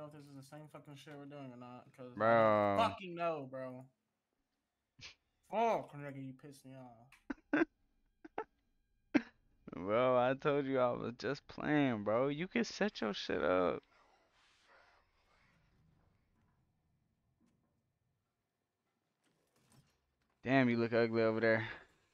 know if this is the same fucking shit we're doing or not, because I don't Bro. fucking know, bro. Fuck, nigga, you pissed me off. Bro, I told you I was just playing, bro. You can set your shit up. Damn, you look ugly over there.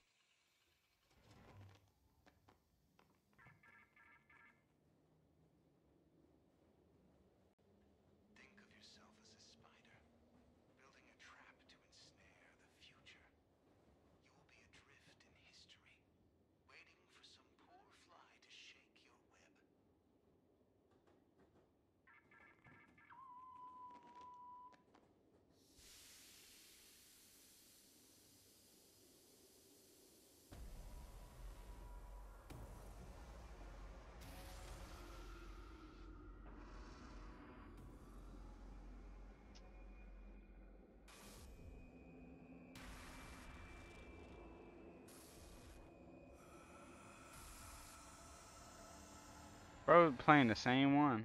Bro, playing the same one.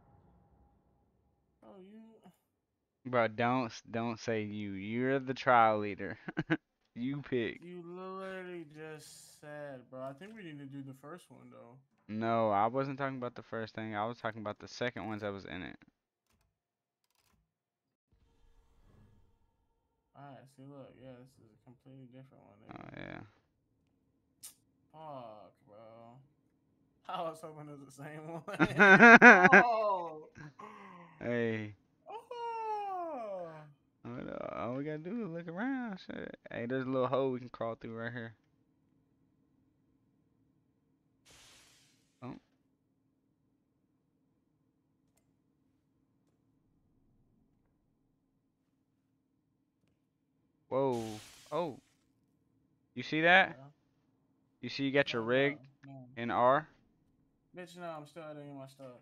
Oh, Bro, don't say you. You're the trial leader. You pick. you literally just said, bro. I think we need to do the first one though. No, I wasn't talking about the first thing. I was talking about the second ones that was in it. All right, see, look, yeah, this is a completely different one, Oh nigga. yeah. Fuck, bro. I was hoping it was the same one. Oh. Hey, Oh. all we gotta do is look around. Shit. Hey, there's a little hole we can crawl through right here. Oh, whoa. Oh, you see that? Yeah. You see you got your No, no, rig no. in R? Bitch, no, I'm still editing my stuff.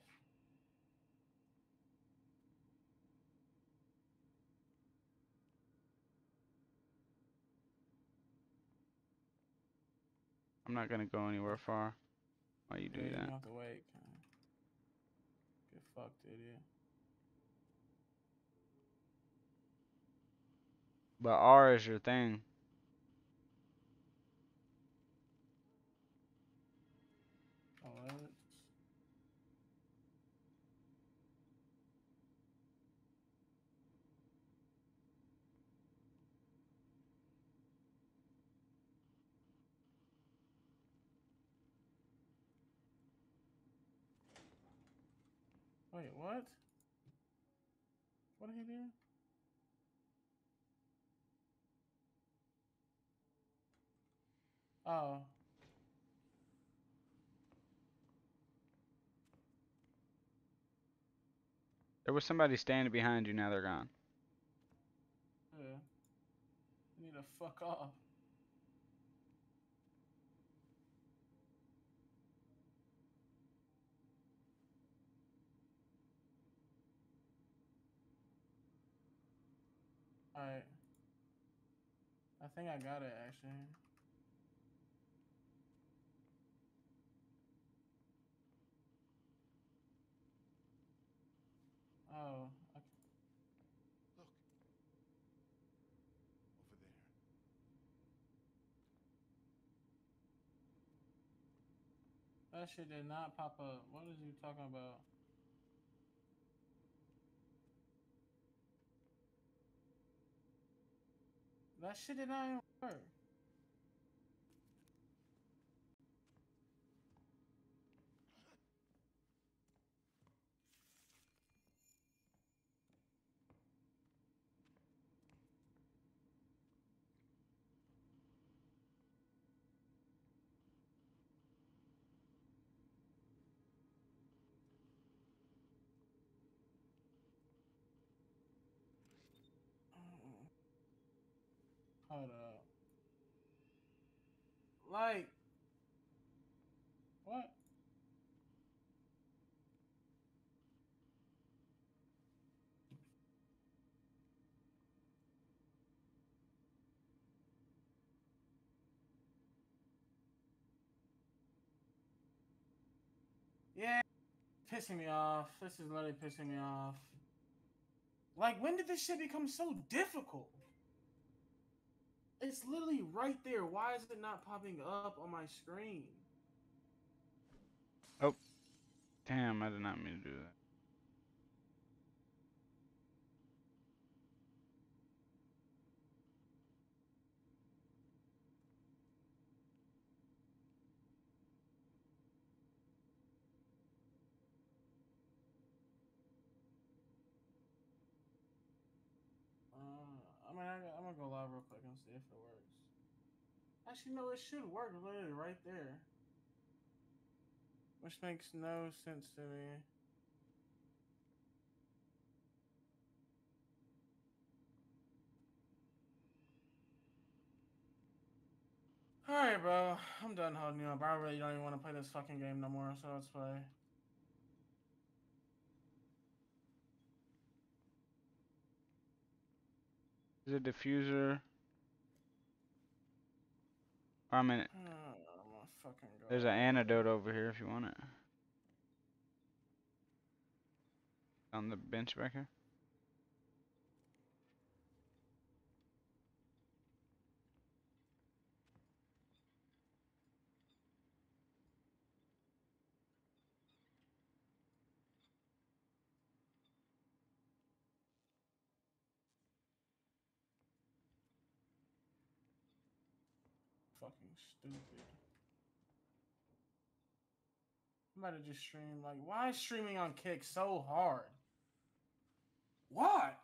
I'm not gonna go anywhere far while you Yeah, do you're that. gonna have to wait. Get fucked, idiot. But R is your thing. Alright. Wait, what? What did he do? Oh. There was somebody standing behind you. Now they're gone. Yeah. You need to fuck off. Alright. I think I got it, actually. Oh. That shit did not pop up. What is you talking about? That shit did not even work. Hold up. Like, what? Yeah, pissing me off. This is literally pissing me off. Like, when did this shit become so difficult? It's literally right there. Why is it not popping up on my screen? Oh, damn! I did not mean to do that. I'm gonna go live real quick and see if it works. Actually, no, it should work literally right there. Which makes no sense to me. Alright, bro. I'm done holding you up. I really don't even want to play this fucking game no more, so let's play. Is it diffuser? I mean, there's an antidote over here if you want it. On the bench back here. Fucking stupid. I'm about to just stream. Like, why is streaming on Kick so hard? Why?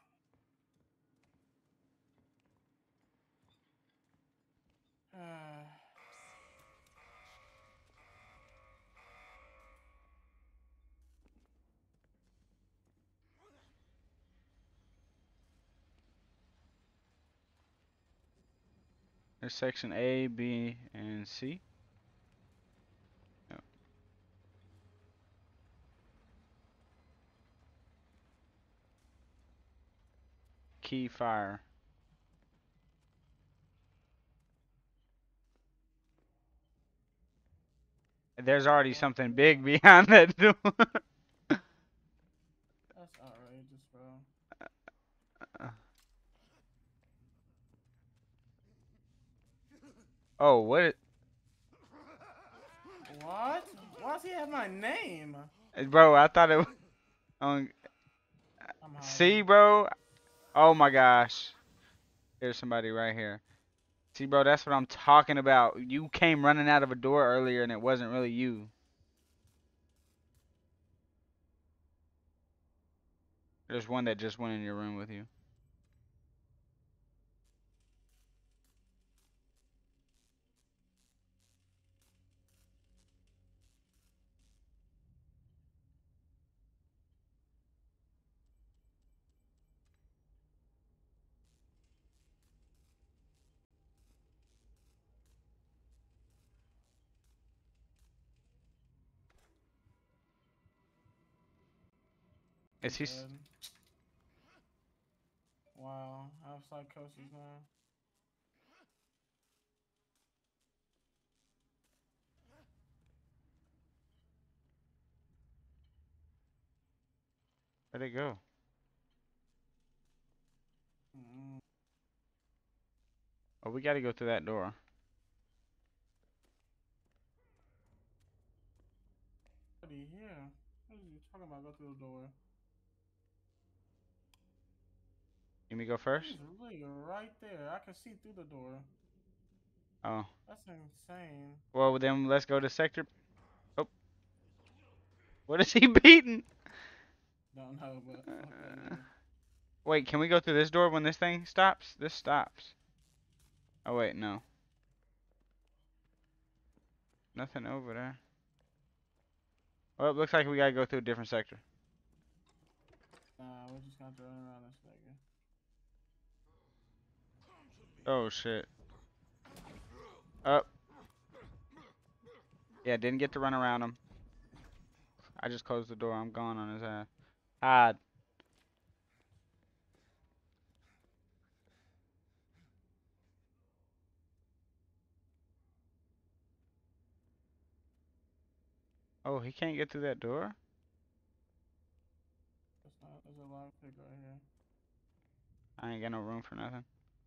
There's section A, B, and C. Yep. Key fire. There's already something big behind that door. That's outrageous, bro. Oh, what? What? Why does he have my name? Bro, I thought it was on. See, bro? Oh my gosh. There's somebody right here. See, bro, that's what I'm talking about. You came running out of a door earlier and it wasn't really you. There's one that just went in your room with you. Is he? Wow, I have psychosis now. Where'd it go? Oh, we gotta go through that door. What are you here? What are you talking about? Go through the door. You me go first? He's really right there. I can see through the door. Oh. That's insane. Well, then let's go to sector. Oh. What is he beating? Don't know, but wait, can we go through this door when this thing stops? This stops. Oh, wait, no. Nothing over there. Well, it looks like we gotta go through a different sector. Nah, we're just gonna run around this nigga. Oh, shit. Up. Yeah, didn't get to run around him. I just closed the door. I'm gone on his ass. Hide. Oh, he can't get through that door? There's a lockpick right here. I ain't got no room for nothing.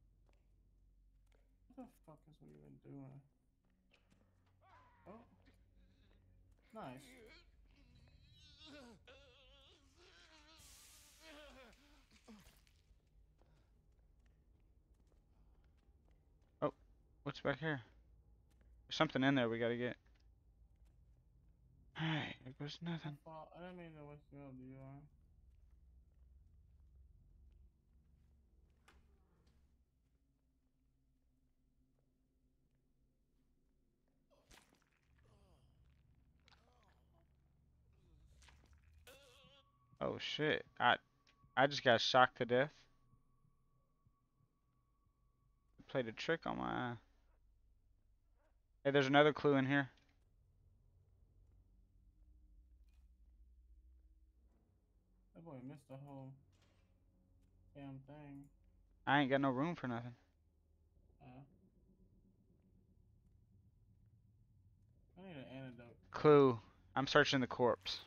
What the fuck is we even doing? Oh. Nice. Oh, what's back here? There's something in there we gotta get. Alright, there goes nothing. I didn't mean to wake you up, do you? Oh shit. I just got shocked to death. Played a trick on my eye. Hey, there's another clue in here. That boy missed the whole damn thing. I ain't got no room for nothing. I need an antidote. Clue. I'm searching the corpse.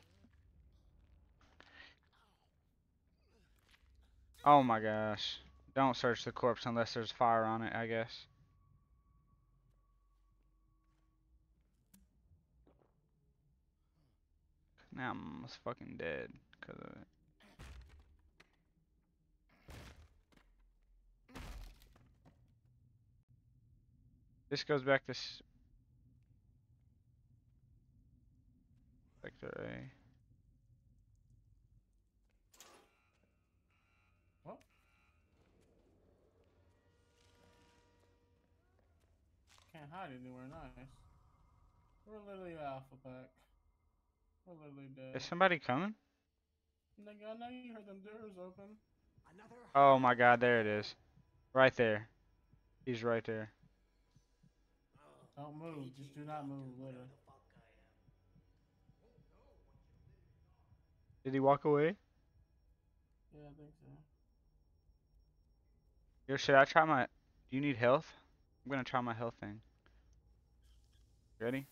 Oh my gosh. Don't search the corpse unless there's fire on it, I guess. Now I'm almost fucking dead because of it. This goes back to Sector A. What? Can't hide anywhere, nice. We're literally alpha pack. We're literally dead. Is somebody coming? Nigga, I know you heard them doors open. Oh my god, there it is. Right there. He's right there. Don't move, just do not move, literally. Did he walk away? Yeah, I think so. Yo, should I try my... Do you need health? I'm gonna try my health thing. Ready?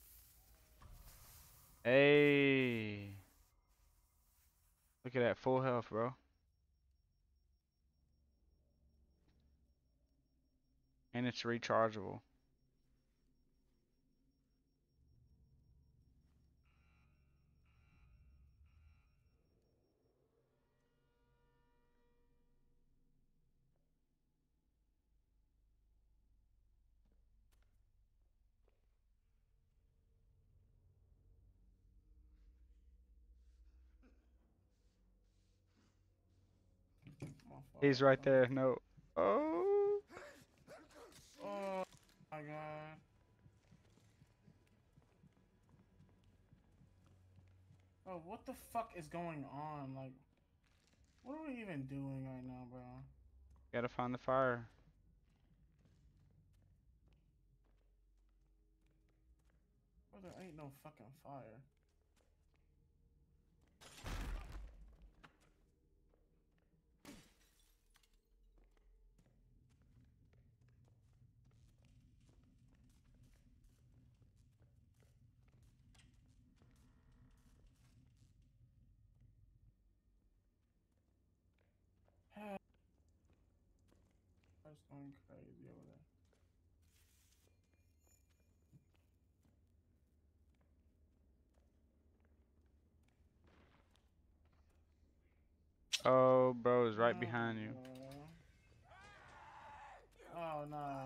Hey. Look at that, full health, bro. And it's rechargeable. My fault. He's right there. No. Oh. Oh my god. Bro, what the fuck is going on? Like, what are we even doing right now, bro? Gotta find the fire. Bro, there ain't no fucking fire. That's going crazy over there. Oh, bro, is right behind you. Oh, nice.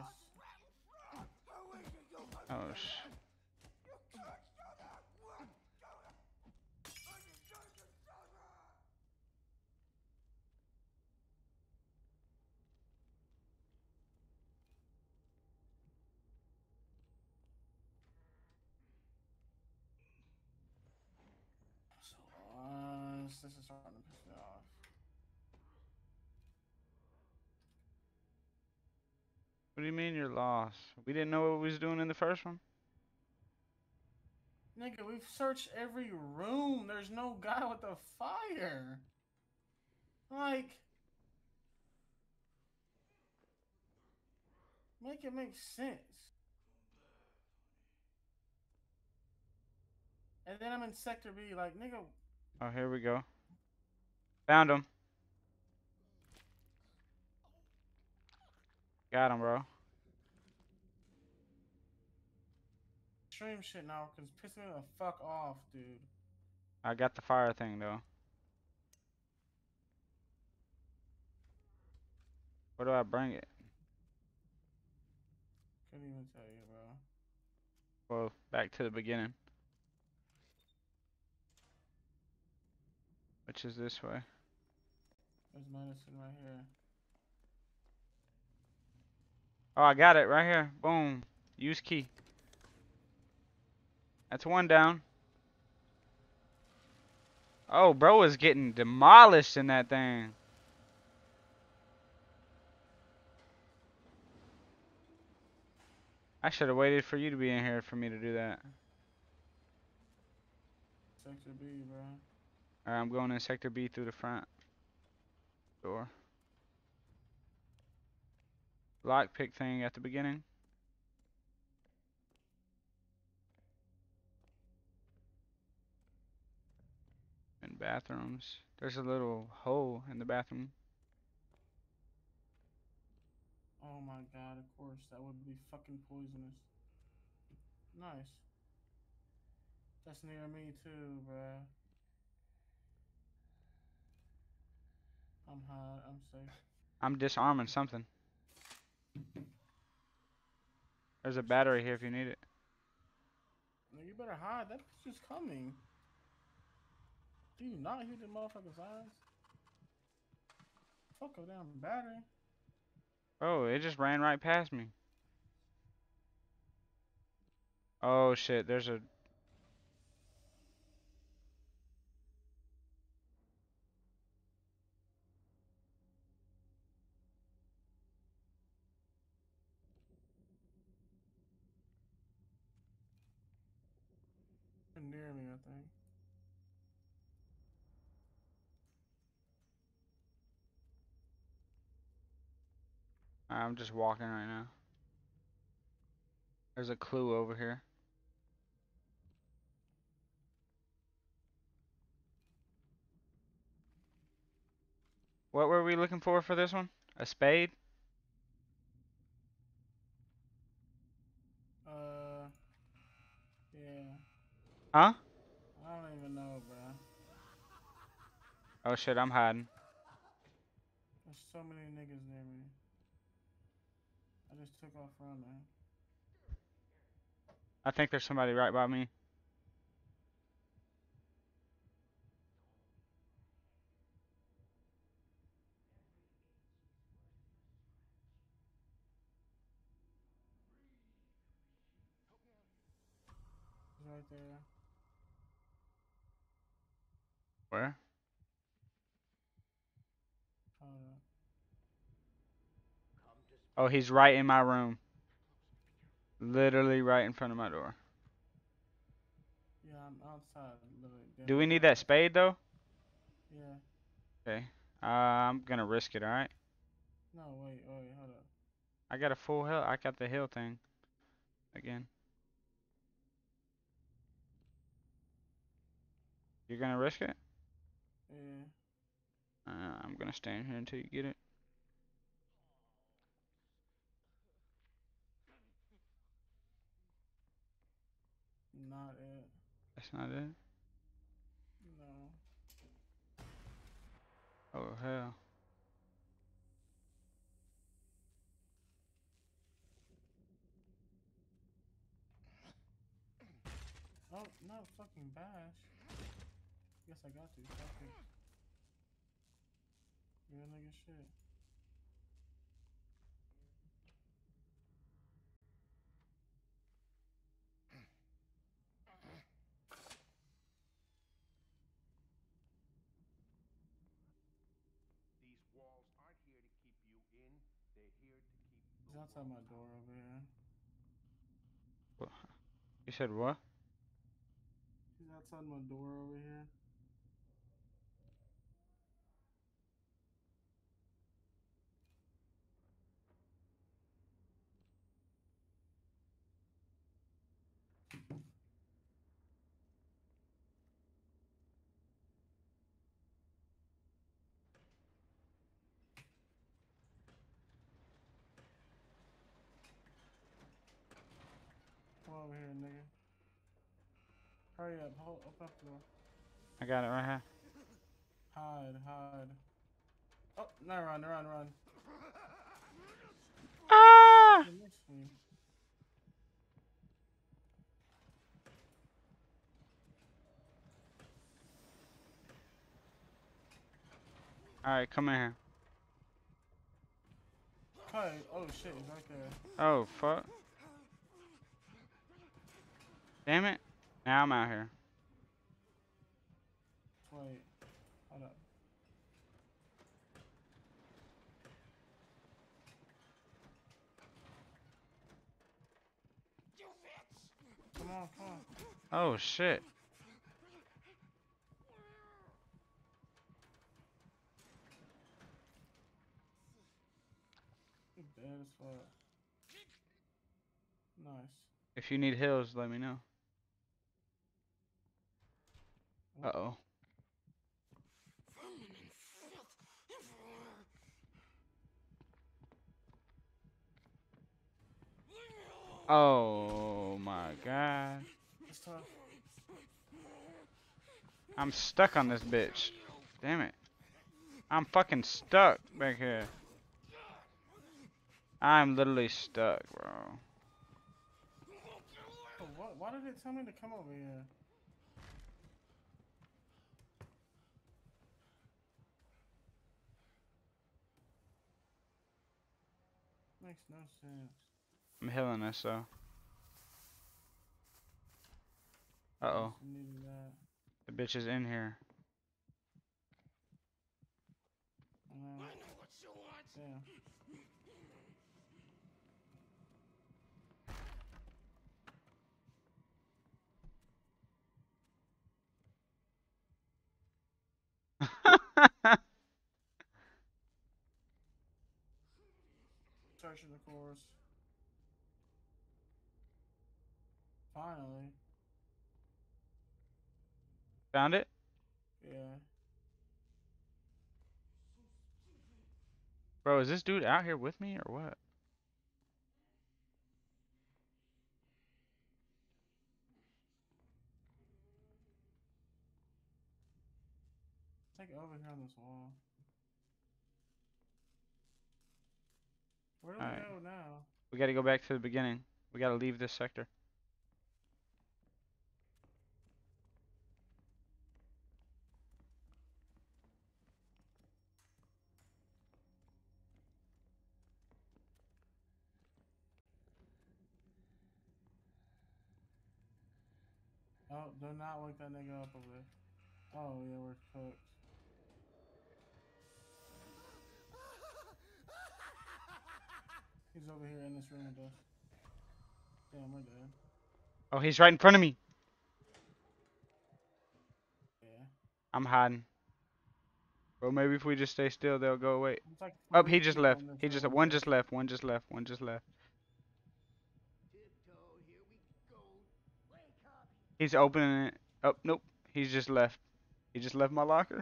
Oh, This is starting to piss me off. What do you mean you're lost? We didn't know what we was doing in the first one? Nigga, we've searched every room. There's no guy with a fire. Like, make it make sense. And then I'm in Sector B, like, nigga. Oh, here we go. Found him. Got him, bro. Stream shit now, cause it's pissing me the fuck off, dude. I got the fire thing though. Where do I bring it? Couldn't even tell you, bro. Well, back to the beginning. Which is this way. There's medicine right here. Oh, I got it right here. Boom. Use key. That's one down. Oh, bro is getting demolished in that thing. I should have waited for you to be in here for me to do that. Sector B, bro. Alright, I'm going in Sector B through the front door. Lockpick thing at the beginning. And bathrooms. There's a little hole in the bathroom. Oh my god, of course. That would be fucking poisonous. Nice. That's near me too, bro. I'm hot. I'm safe. I'm disarming something. There's a battery here if you need it. No, you better hide. That bitch is coming. Do you not hear the motherfucker's eyes? Fuck a damn battery. Oh, it just ran right past me. Oh shit, there's a... They're near me, I think. I'm just walking right now. There's a clue over here. What were we looking for this one? A spade? Yeah. Huh? I don't even know, bro. Oh shit, I'm hiding. There's so many niggas near me. I just took off running. I think there's somebody right by me. He's right there. Where? Hold up. Oh, he's right in my room. Literally right in front of my door. Yeah, I'm outside, literally. Do we need that spade though? Yeah. Okay. I'm gonna risk it, alright? No, wait, hold up. I got a full heal. I got the heal thing. Again. You're gonna risk it? Yeah. I'm gonna stand here until you get it. Not it. That's not it? No. Oh, hell. Oh, not fucking bash. Guess I got to. Fuck it. Real nigga shit. He's outside my door over here. You said what? He's outside my door over here. Hurry up. Open up the door. I got it right here. Hide. Oh, no, run. Ah! You missed me. Alright, come in here. Okay. Oh shit, he's right there. Oh, fuck. Damn it. Now I'm out here. Wait. Hold up. Come on. Oh, shit. He's dead as fuck. Nice. If you need heals, let me know. Uh-oh. Oh, my God. It's tough. I'm stuck on this bitch. Damn it. I'm fucking stuck back here. I'm literally stuck, bro. Oh, what? Why did it tell me to come over here? Makes no sense. I'm healing us, so. Uh-oh. Needed that. The bitch is in here. I know what you want. Damn. Searching the course. Finally. Found it? Yeah. Bro, is this dude out here with me or what? It's like over here on this wall. Where do we Alright. go now? We gotta go back to the beginning. We gotta leave this sector. Oh, do not wake that nigga up over there. Oh, yeah, we're cooked. He's over here in this room with us. Damn, we're dead. Oh, he's right in front of me. Yeah. I'm hiding. Bro, maybe if we just stay still, they'll go away. It's like Oh, 3 he just people left. in this He just room one with us. just left. One just left. One just left. He's opening it. Oh, nope. He's just left. He just left my locker.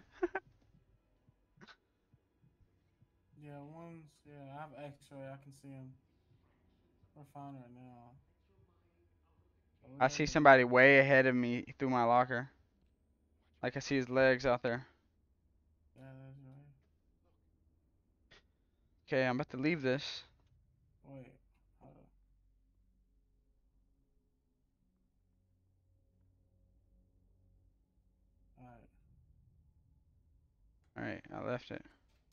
Yeah, I have x-ray, I can see him. We're fine right now. But we I gotta see get somebody way ahead of me through my locker. Like I see his legs out there. Yeah, that's right. Okay, I'm about to leave this. Wait, hold up. Alright. Alright, I left it.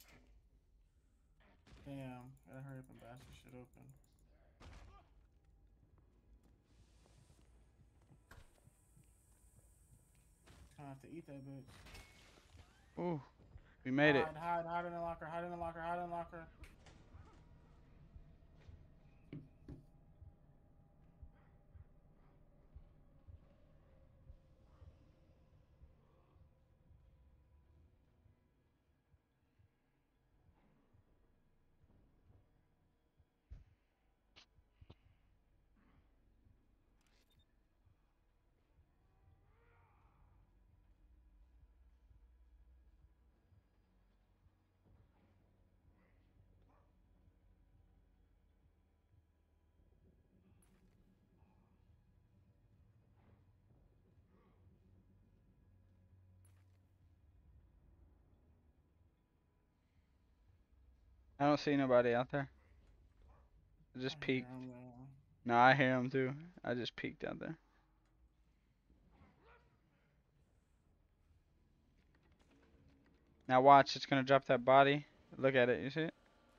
Damn, gotta hurry up and bash this shit open. Gonna have to eat that bitch. Ooh, we made it. Hide in the locker, hide in the locker. I don't see nobody out there. I just I hear peeked. 'em, though. No, I hear him too. I just peeked out there. Now watch, it's gonna drop that body. Look at it, you see it?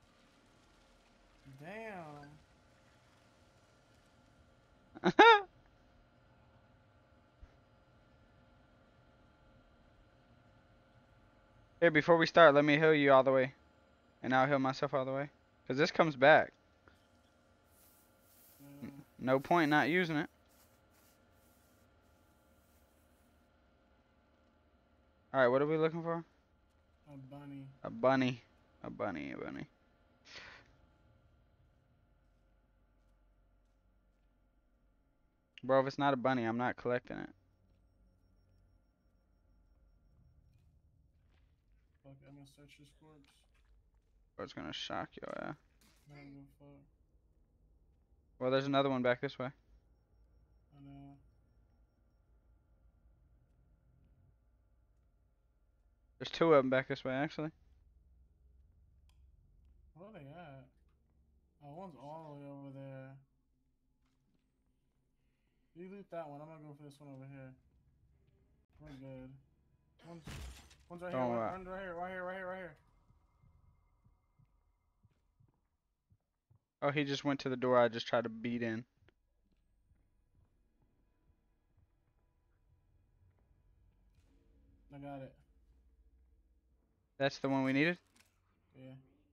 Damn. Here, before we start, let me heal you all the way. And I'll heal myself all the way. Because this comes back. Yeah. No point not using it. Alright, what are we looking for? A bunny. A bunny. A bunny, a bunny. Bro, if it's not a bunny, I'm not collecting it. Fuck, I'm gonna search this corpse. Bro, it's gonna shock your ass. I don't give a fuck. Well, there's another one back this way. I know. There's two of them back this way, actually. Where are they at? Oh, one's all the way over there. You loot that one. I'm gonna go for this one over here. We're good. One's right here. Don't One worry. right here. Right here. Right here. Right here. Oh, he just went to the door I just tried to beat in. I got it. That's the one we needed? Yeah.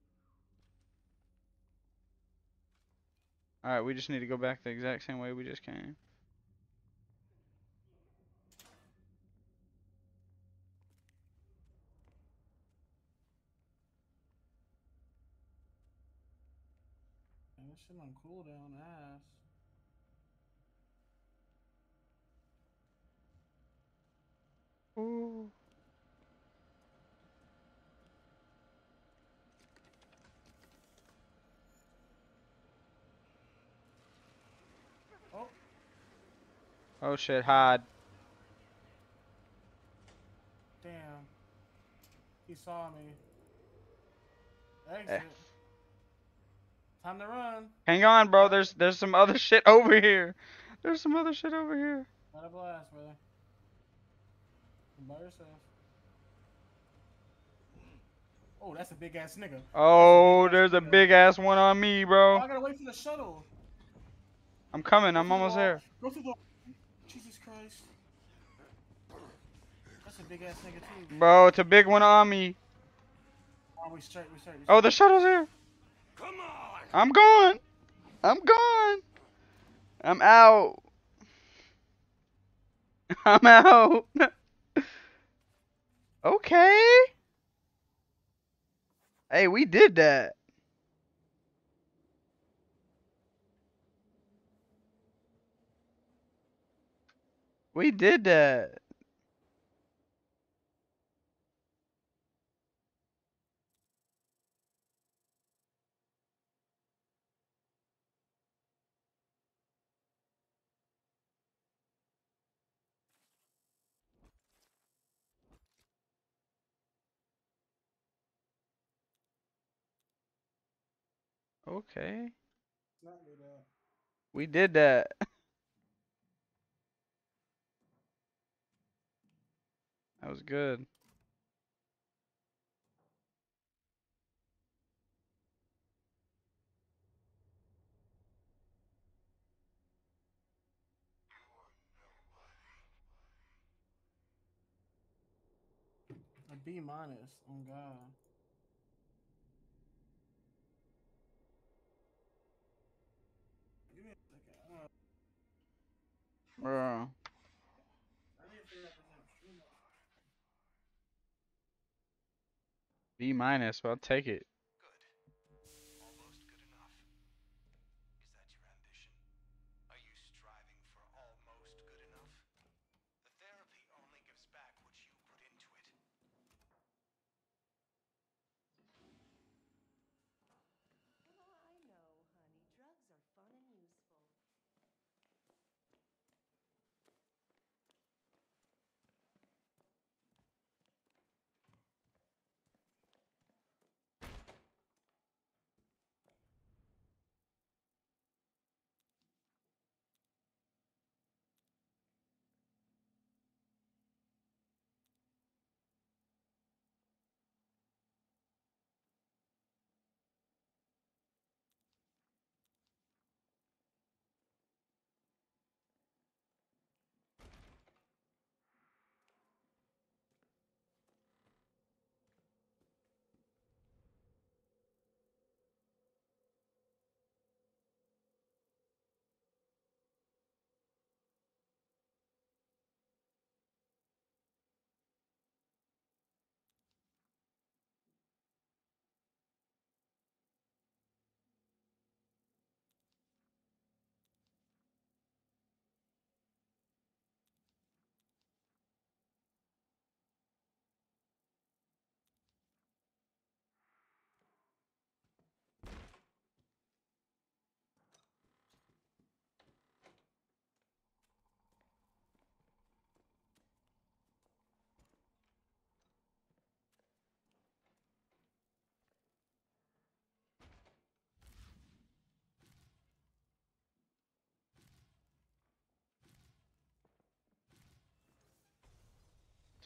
Alright, we just need to go back the exact same way we just came. Man, this shit on cooldown ass. Ooh. Oh. Oh shit, hide. Damn. He saw me. Exit. Eh. Time to run. Hang on, bro. There's some other shit over here. There's some other shit over here. Not a blast, brother. You're by yourself. Oh, that's a big ass nigga. Oh, there's a big ass one on me, Oh, bro. I gotta wait for the shuttle. I'm coming. Go I'm through the almost wall. there. Go through the. Jesus Christ. That's a big ass nigga too. Bro, it's a big one on me. Oh, we straight. Oh, the shuttle's here. Come on! I'm gone. I'm gone. I'm out. I'm out. Okay. Hey, we did that. We did that. Okay. Not do that. We did that. That was good. A B minus. Oh God. Give me a second. Bro. I need to figure out this stream. B minus. Well, I'll take it. Good. Almost good enough. Is that your ambition? Are you striving for almost good enough? The therapy only gives back what you put into it. Oh, I know, honey. Drugs are fun and useful.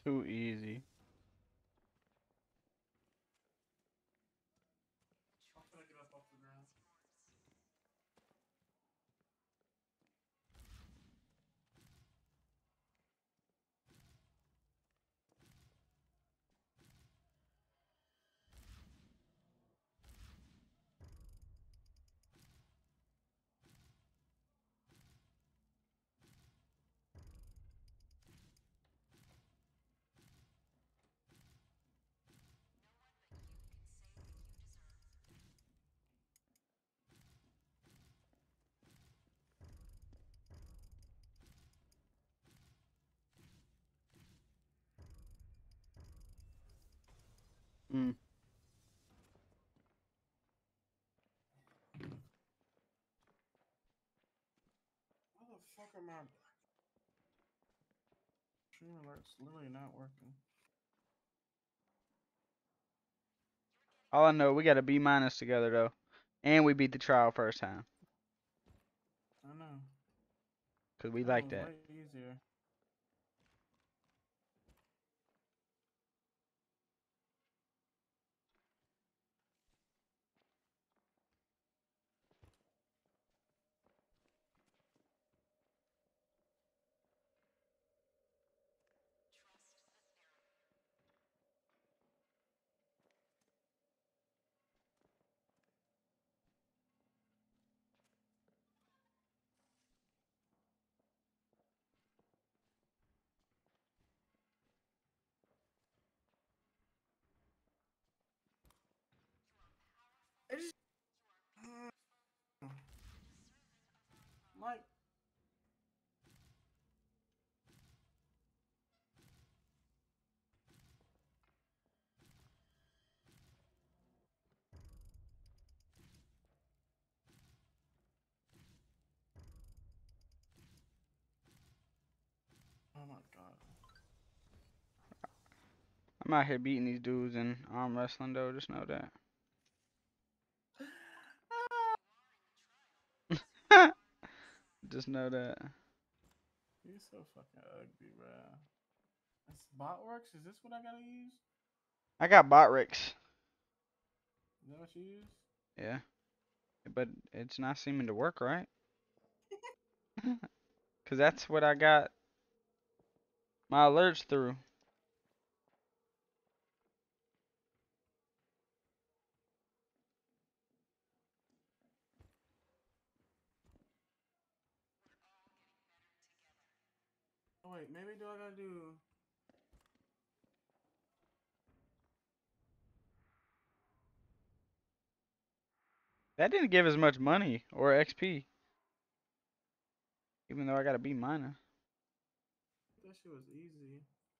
Too easy. I'm gonna get up off the ground. Mm. How the fuck am I? Stream alert's literally not working. All I know, we got a B minus together though, and we beat the trial first time, I know. cause we That one like was that. way easier. It just like oh my god. I'm out here beating these dudes in arm wrestling though. Just know that. Just know that. He's so fucking ugly, bruh. That's Botworks? Is this what I gotta use? I got Botrix. Is that what you use? Yeah, but it's not seeming to work right. Cause that's what I got my alerts through. Oh wait, maybe do I gotta do That didn't give as much money or XP, even though I got a B minus. that shit was easy.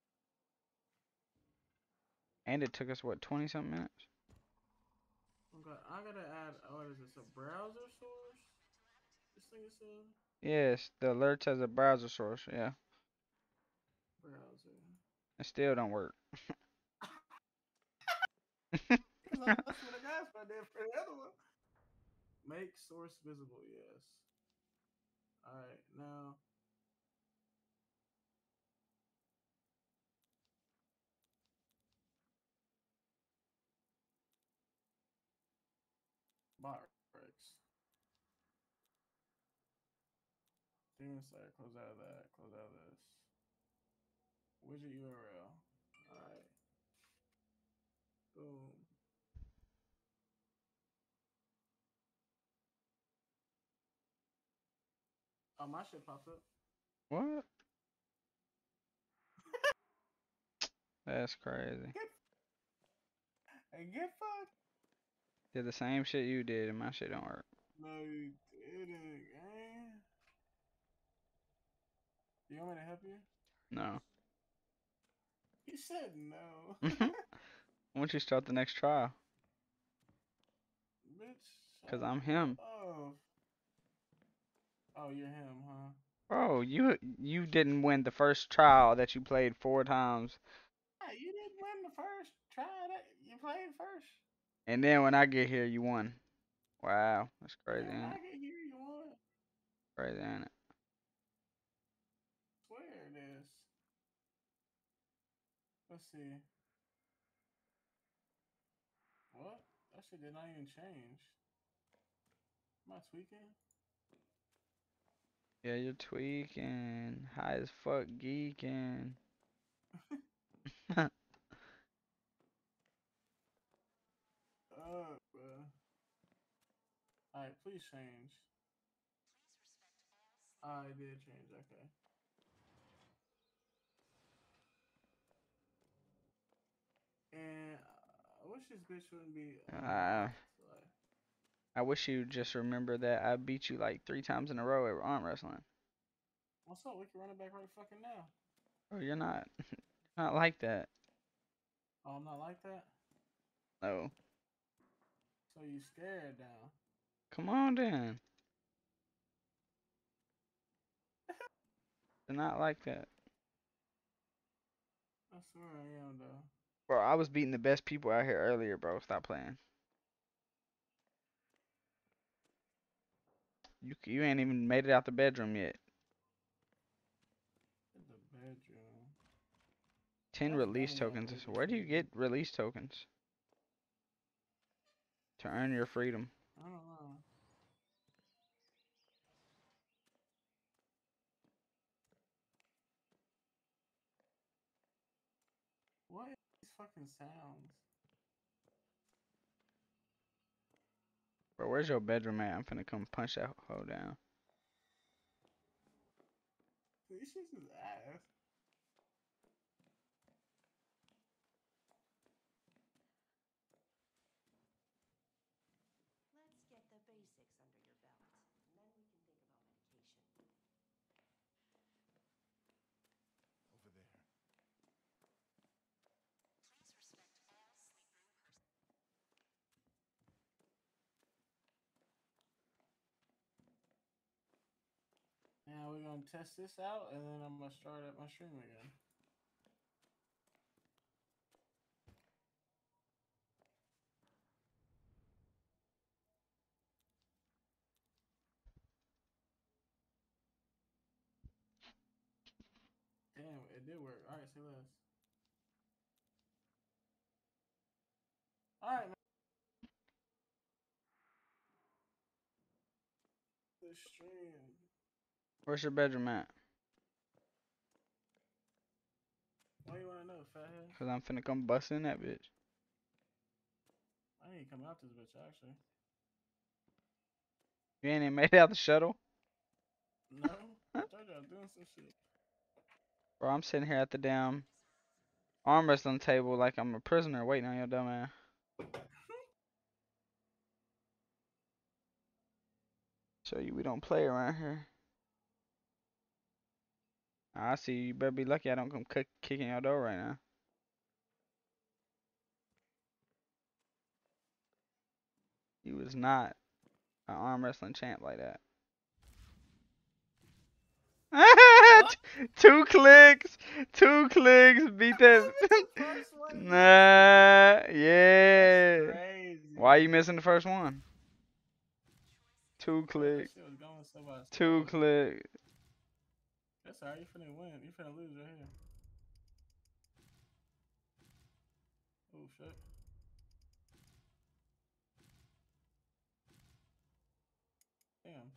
And it took us what 20 something minutes. Okay, I gotta add what is this, a browser source? This thing is a Yes, the alerts has a browser source. Yeah, browser. it still don't work. Because that's what I got for that for the other one. Make source visible, yes. Alright, now bot breaks. Demon site, close out of that, close out of this. Widget URL. Alright. Boom. Oh, my shit popped up. What? That's crazy. Hey, get fucked. Did the same shit you did, and my shit don't work. No, you didn't, gang. You want me to help you? No. He said no. Why don't you start the next trial? Bitch, Cause shut I'm him. up. Oh, you're him, huh? Bro, you didn't win the first trial that you played 4 times, Hey, you didn't win the first try. That you played first. and then when I get here, you won. Wow, that's And crazy, then when ain't I it? get here, you won. Crazy, ain't it? Swear it is. Let's see. What? That shit did not even change. Am I tweaking? Yeah, you're tweaking. High as fuck geeking. Bro. Alright, please change. I did change, okay. And I wish this bitch wouldn't be Uh, like, I wish you just remember that I beat you like 3 times in a row at arm wrestling. what's up? We can run it back right fucking now. Oh, you're not. Not like that. Oh, I'm not like that? No. So you scared now. Come on then. They're not like that. I swear I am, though. Bro, I was beating the best people out here earlier, bro. Stop playing. You ain't even made it out the bedroom yet. In the bedroom. 10 That's release dummy tokens. already, Where do you too. get release tokens? To earn your freedom. I don't know. What is these fucking sounds? Bro, where's your bedroom at? I'm finna come punch that hoe down. This shit's his ass. Let's get the basics under your belt, and then we can think about medication. Over there. Now we're gonna test this out, and then I'm gonna start up my stream again. Damn, it did work. All right, say less. All right, man. The stream. Where's your bedroom at? Why you wanna know, fathead? Cause I'm finna come bust in that bitch. I need to come out this bitch actually. You ain't even made it out the shuttle? No, I told you I was doing some shit. Bro, I'm sitting here at the damn arm wrestling table like I'm a prisoner waiting on your dumb ass. Show you we don't play around here. I see you. Better be lucky I don't come kicking your door right now. He was not an arm wrestling champ like that. What? 2 clicks, 2 clicks, beat that. First one, Nah, That's yeah. crazy. Why you missing the first one? 2 That clicks, shit was going so by 2 slow. clicks. That's alright. You finna win. You finna lose right here. Oh shit. Damn.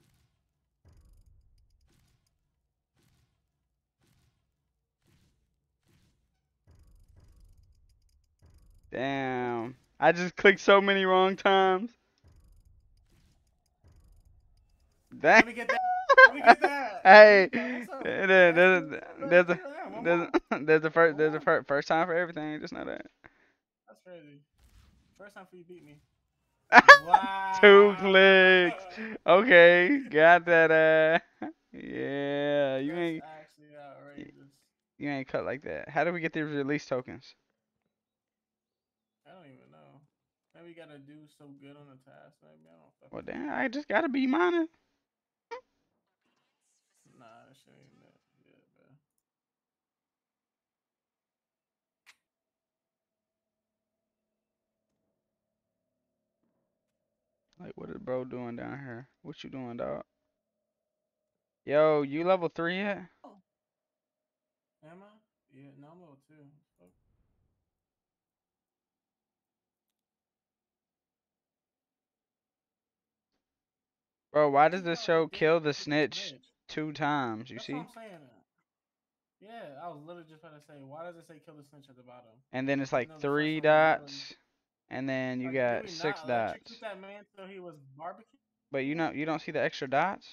Damn. I just clicked so many wrong times. Dang. Let me get that. Let me get that. Hey, That's a- there's that's a One there's more. there's a first One more. first time for everything. Just know that. That's crazy. First time for you beat me. 2 Wow. clicks. Okay, got that. Yeah, That's actually outrageous. you ain't cut like that. How do we get these release tokens? I don't even know. Maybe you gotta do so good on the task. Maybe I don't fucking Well, know. damn, I just gotta be mine. Nah, that shit ain't that. Yeah, bro. Like, what is bro doing down here? What you doing, dog? Yo, you level 3 yet? Am I? Yeah, no, I'm level 2. Fuck. Bro, why does He's this not show right there. kill the Kill the snitch snitch. 2 times? You That's what see? I'm saying. Yeah, I was literally just about to say, why does it say kill the snitch at the bottom? And then it's Even like though the first 3 one was literally. dots, and then you Like, do got we 6 not electrocute dots. that man till he was barbecue? But you don't see the extra dots?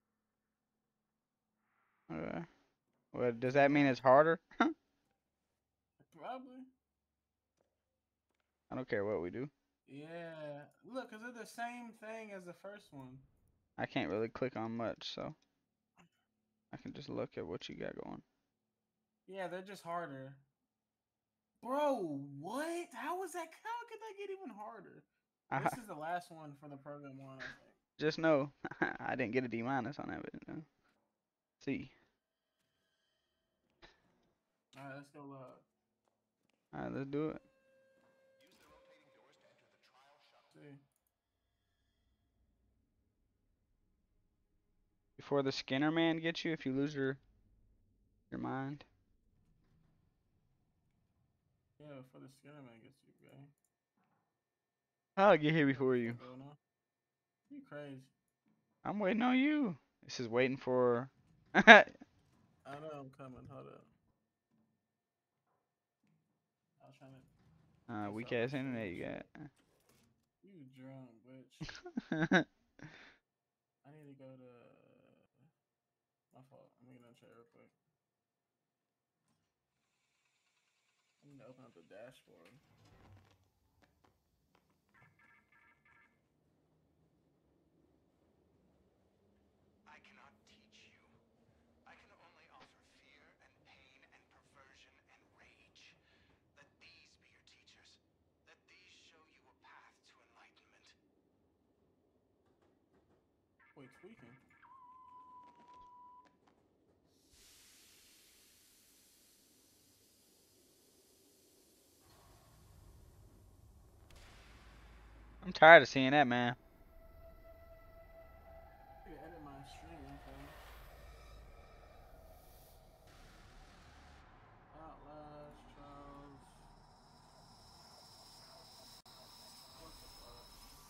Okay. Well, does that mean No, it's harder? probably. I don't care what we do. Yeah. Look, cause they're the same thing as the first one. I can't really click on much, so I can just look at what you got going. Yeah, they're just harder. Bro, what? How was that? How could that get even harder? I This is the last one for the program one, I think. just know I didn't get a D- on that, but see. All right, let's go log. All right, let's do it. See. Before the Skinner man gets you, if you lose your mind. Yeah, before the Skinner man gets you, guy. I'll get here before you. You crazy. I'm waiting on you. This is waiting for. I know I'm coming. Hold up. I was trying to. Weak ass internet you got. You drunk, bitch. I need to go to. My fault. I'm gonna get on chat real quick. I need to open up the dashboard. I cannot teach you. I can only offer fear and pain and perversion and rage. Let these be your teachers. Let these show you a path to enlightenment. Wait, tweaking. I'm tired of seeing that, man. I can edit my stream info. Outlast, Charles. What the fuck?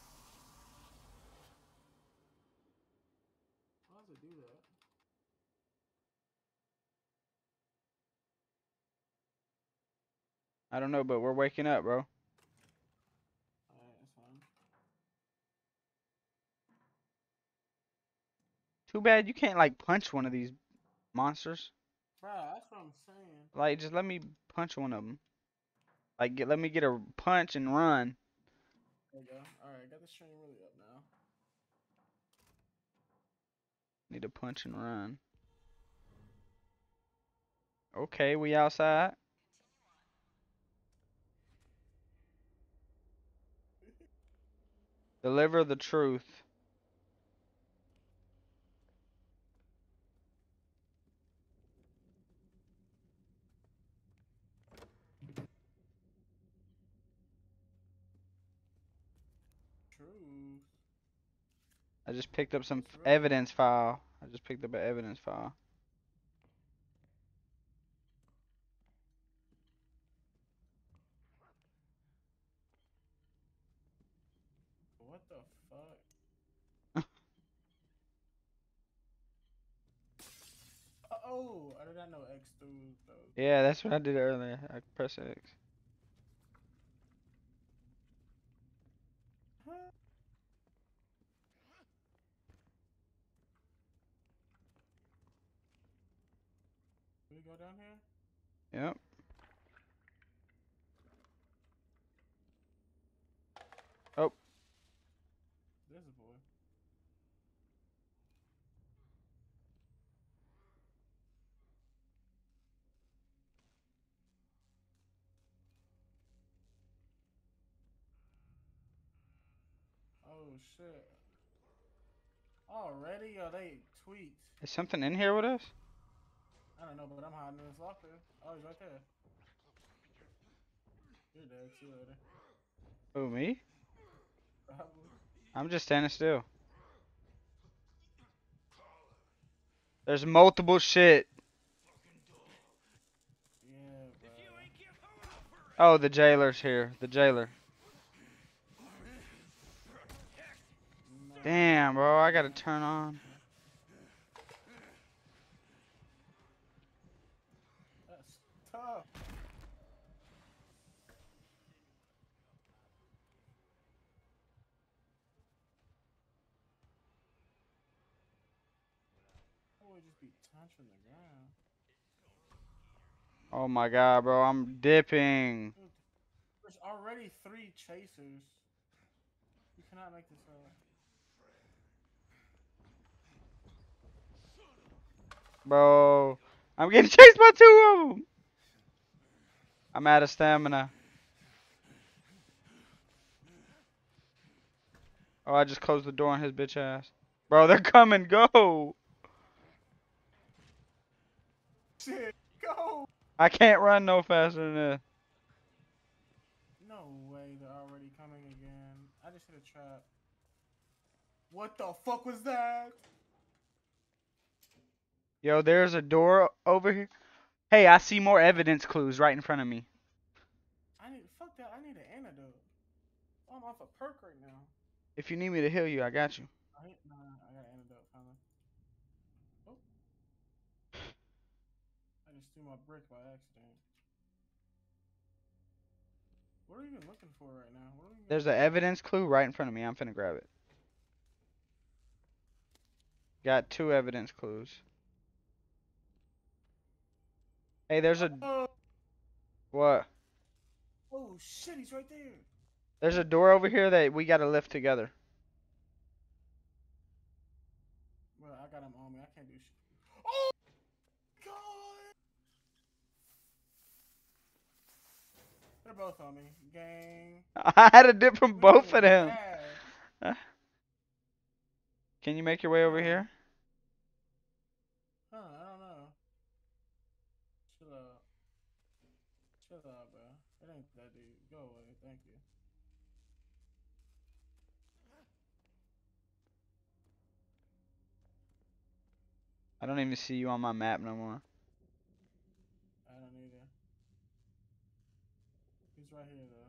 Why does it do that? I don't know, but we're waking up, bro. Alright, that's fine. Too bad you can't like punch one of these monsters. Bro, that's what I'm saying. Like, just let me punch one of them. Like, let me get a punch and run. There you go. Alright, got the stream really up now. Need a punch and run. Okay, we outside. Deliver the truth. Truth. I just picked up some That's right. evidence file. I just picked up an evidence file. What the fuck? Oh, I did not know X through those. Yeah, that's what I did earlier. I pressed X. Huh? Do we go down here? Yep. Oh, There's a boy. Oh shit. Already? Yo, they tweaked. is something in here with us? I don't know, but I'm hiding in this locker. Oh, he's right there. You're dead. See you later. Oh, me? Probably. I'm just standing still. There's multiple shit. Yeah, bro. Oh, the jailer's here. The jailer. No. Damn. Damn, bro, I gotta turn on. That's tough. I would just be touching the ground. Oh my god, bro, I'm dipping. Dude, there's already 3 chasers. You cannot make this up. Bro, I'm getting chased by 2 of them. I'm out of stamina. Oh, I just closed the door on his bitch ass. Bro, they're coming. Go. Shit, go! I can't run no faster than this. No way, they're already coming again. I just hit a trap. What the fuck was that? Yo, there's a door over here. Hey, I see more evidence clues right in front of me. Fuck that, I need an antidote. Oh, I'm off a perk right now. If you need me to heal you, I got you. Nah, I got an antidote finally. Oh. I just threw my brick by accident. What are you even looking for right now? What are we There's an evidence clue right in front of me. I'm finna grab it. Got 2 evidence clues. Hey, there's a... Oh, What? oh shit, he's right there. There's a door over here that we gotta lift together. Bro, I got him on me. I can't do shit. Oh god! They're both on me. Gang. I had a dip from This both is of them. bad. Can you make your way over here? Huh, I don't know. Chill out. Chill out, bro. It ain't that deep. Go away. Thank you. I don't even see you on my map no more. I don't either. He's right here, though.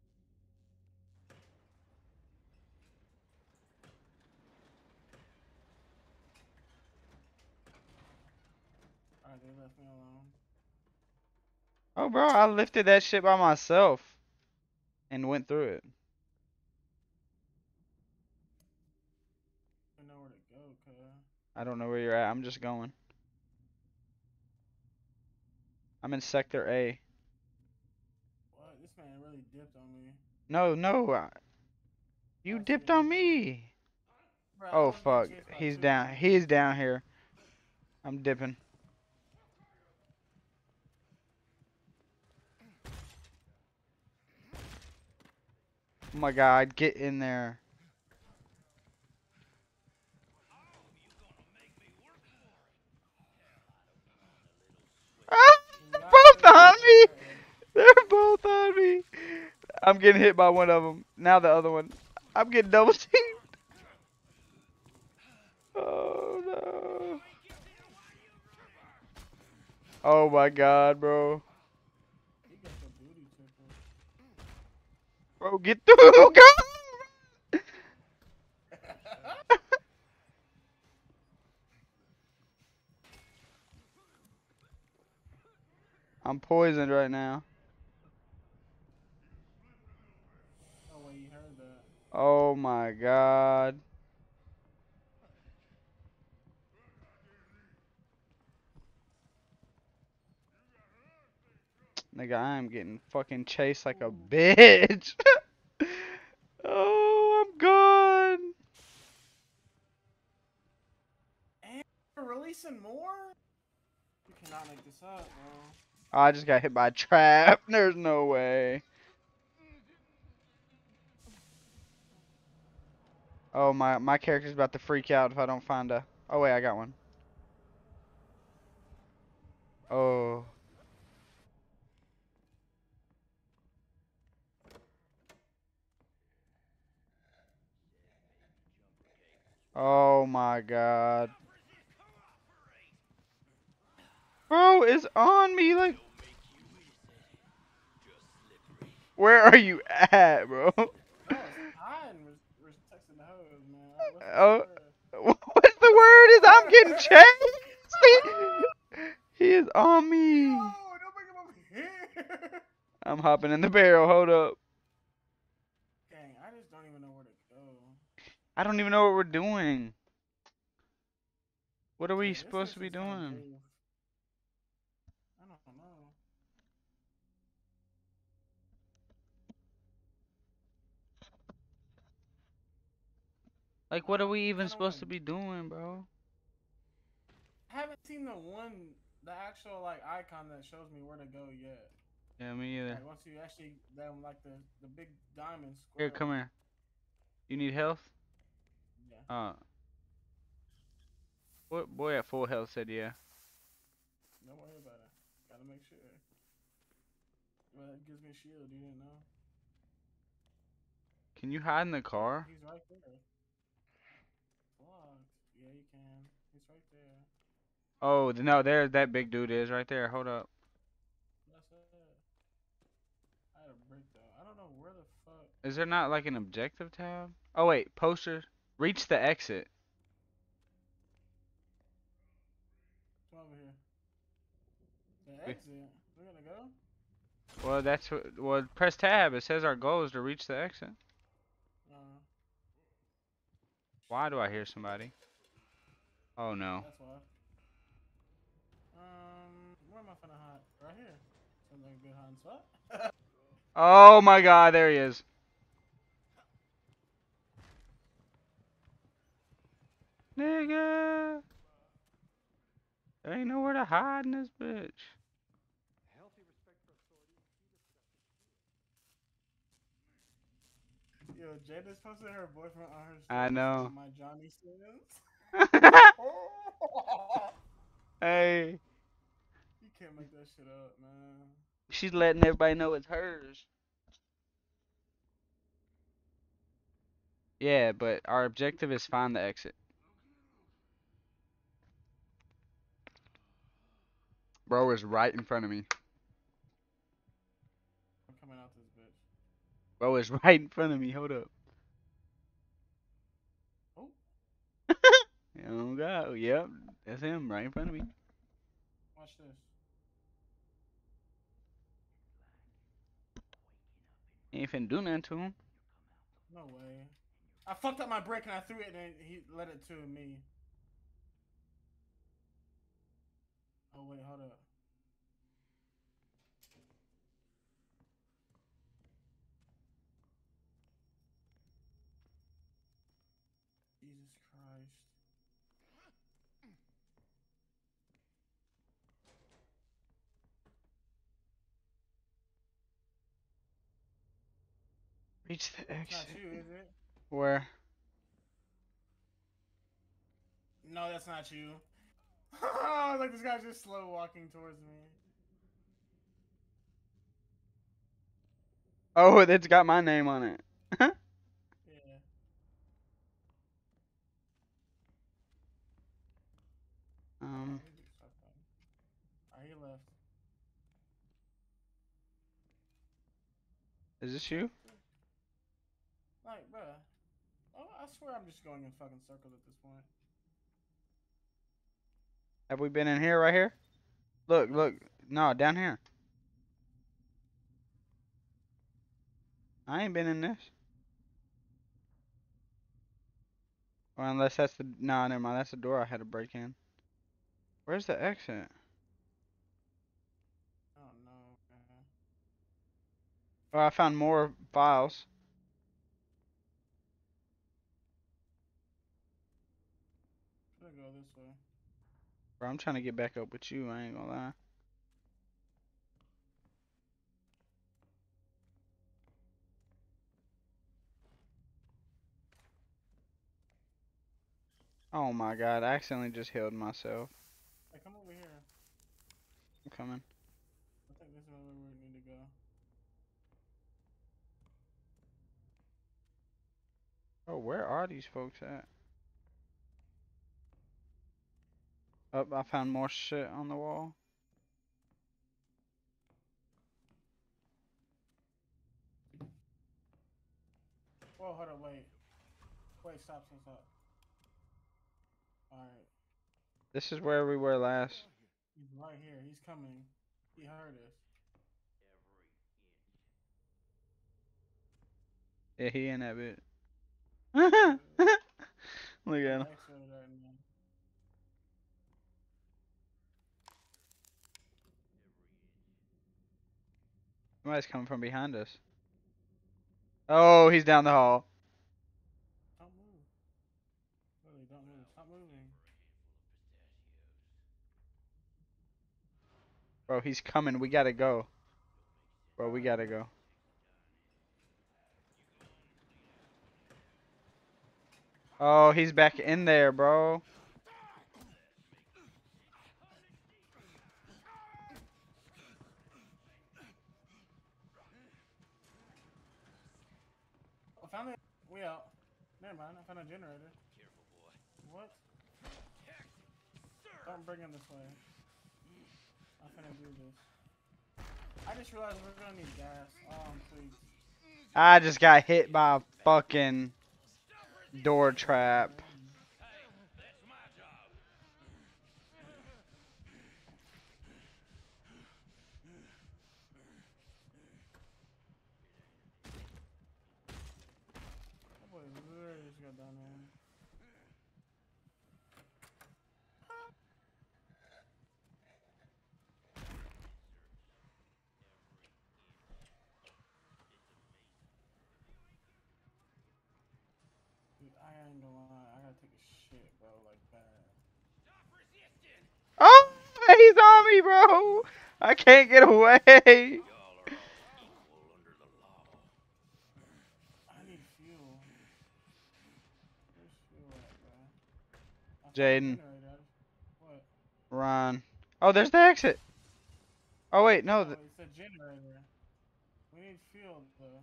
Alright, they left me alone. Oh, bro, I lifted that shit by myself and went through it. I know where to go, cuz. I don't know where you're at. I'm just going. I'm in Sector A. What? This man really dipped on me. No, no. You I dipped see on him. me. Bro, I Oh, was getting fuck. chased by He's 2 down. of them. He's down here. I'm dipping. Oh my god, get in there. Ah, they're Not both taking on that me. bad. They're both on me. I'm getting hit by one of them. Now the other one. I'm getting double teamed. Oh no. Oh my god, bro. He got the booty tickle. Bro, get through. Go. I'm poisoned right now. Oh, wait, you heard that. Oh my god. Nigga, I am getting fucking chased like a Ooh. bitch. Oh, I'm gone. And we're releasing more? You cannot make this up, bro. Oh, I just got hit by a trap. There's no way. Oh, my character's about to freak out if I don't find a... Oh, wait, I got one. Oh. Oh my god. Bro, it's on me like... Where are you at, bro? Bro, it's hiding. hiding? We're texting the hoes, man. All right, what's the Oh, word? what's the What's word? the Is I'm getting word? chased. He is on me. Yo, don't bring him over here. I'm hopping in the barrel. Hold up. Dang, I just don't even know where to go. I don't even know what we're doing. What are we Yeah, this supposed to be mission's kind of doing? brief. I don't know. Like, what are we I even kind of want supposed to. to be doing, bro? I haven't seen the actual like icon that shows me where to go yet. Yeah, me either. Like once you actually them like the big diamond Here, square come one. here. You need health? Yeah. What boy at full health said yeah. Don't worry about it. Gotta make sure. Well, that gives me a shield. You didn't know? Can you hide in the Oh, car? he's right there. Blocked. Yeah, you can. He's right there. Oh, no, there that big dude is right there. Hold up. That's it. I had a break though. I don't know where the fuck. Is there not like an objective tab? Oh wait, poster. Reach the exit. Come over here. The exit. We're gonna go. Well, that's what. Well, press tab. It says our goal is to reach the exit. Uh, Why do I hear somebody? Oh no. that's why. Where am I finna hide? Right here. Sounds like a good hiding spot. Oh my God, there he is. Nigga. There ain't nowhere to hide in this bitch. Yo, Jada's posted her boyfriend on her I story know. saying my Johnny sins. Hey, You can't make that shit up, man. she's letting everybody know it's hers. Yeah, but our objective is find the exit. Bro is right in front of me. I'm coming out this bitch. Bro is right in front of me. Hold up. Oh, Oh God. Yep, that's him right in front of me. watch this. Ain't finna do nothing to him. No way. I fucked up my brick and I threw it and then he led it to me. Oh wait, hold up. Jesus Christ. Reach the It's not exit. you, is it? Where? No, that's not you. Like this guy's just slow walking towards me. Oh, it's got my name on it. Yeah. um, Alright, he left. is this you? Like, bruh. Oh, I swear I'm just going in fucking circles at this point. Have we been in here right here? Look, look. No, down here. I ain't been in this. Or unless that's the. Nah, never mind. That's the door I had to break in. Where's the exit? I don't know, man. Oh, I found more files. Should I go this way? Bro, I'm trying to get back up with you. I ain't gonna lie. Oh my God, I accidentally just healed myself. Hey, come over here. I'm coming. I think this is where we need to go. Oh, where are these folks at? Oh, I found more shit on the wall. Whoa, Whoa, hold up, wait. Wait, stop. Alright. This is where we were last. He's right here. He's coming. He heard us. Yeah, he in that bit. Yeah. Look at I'm him. exiting right now. Somebody's coming from behind us. Oh, he's down the hall. Don't move. Really, don't move. Stop moving. Bro, he's coming. We gotta go. Bro, we Alright, gotta bro. go. Oh, he's back in there, bro. I found it. We out. Never mind. I found a generator. What? Don't bring him this way. I'm finna do this. I just realized we're gonna need gas. Please. I just got hit by a fucking door trap. That boy literally just got down there. Dude, I ain't gonna lie. I gotta take a shit, bro. Like bad. Oh, he's on me, bro. I can't get away. I need fuel. Where's fuel at, bro? I found a Jaden, generator. What? run. Oh, there's the exit. Oh, wait, no. No, it's a generator. We need fuel, though.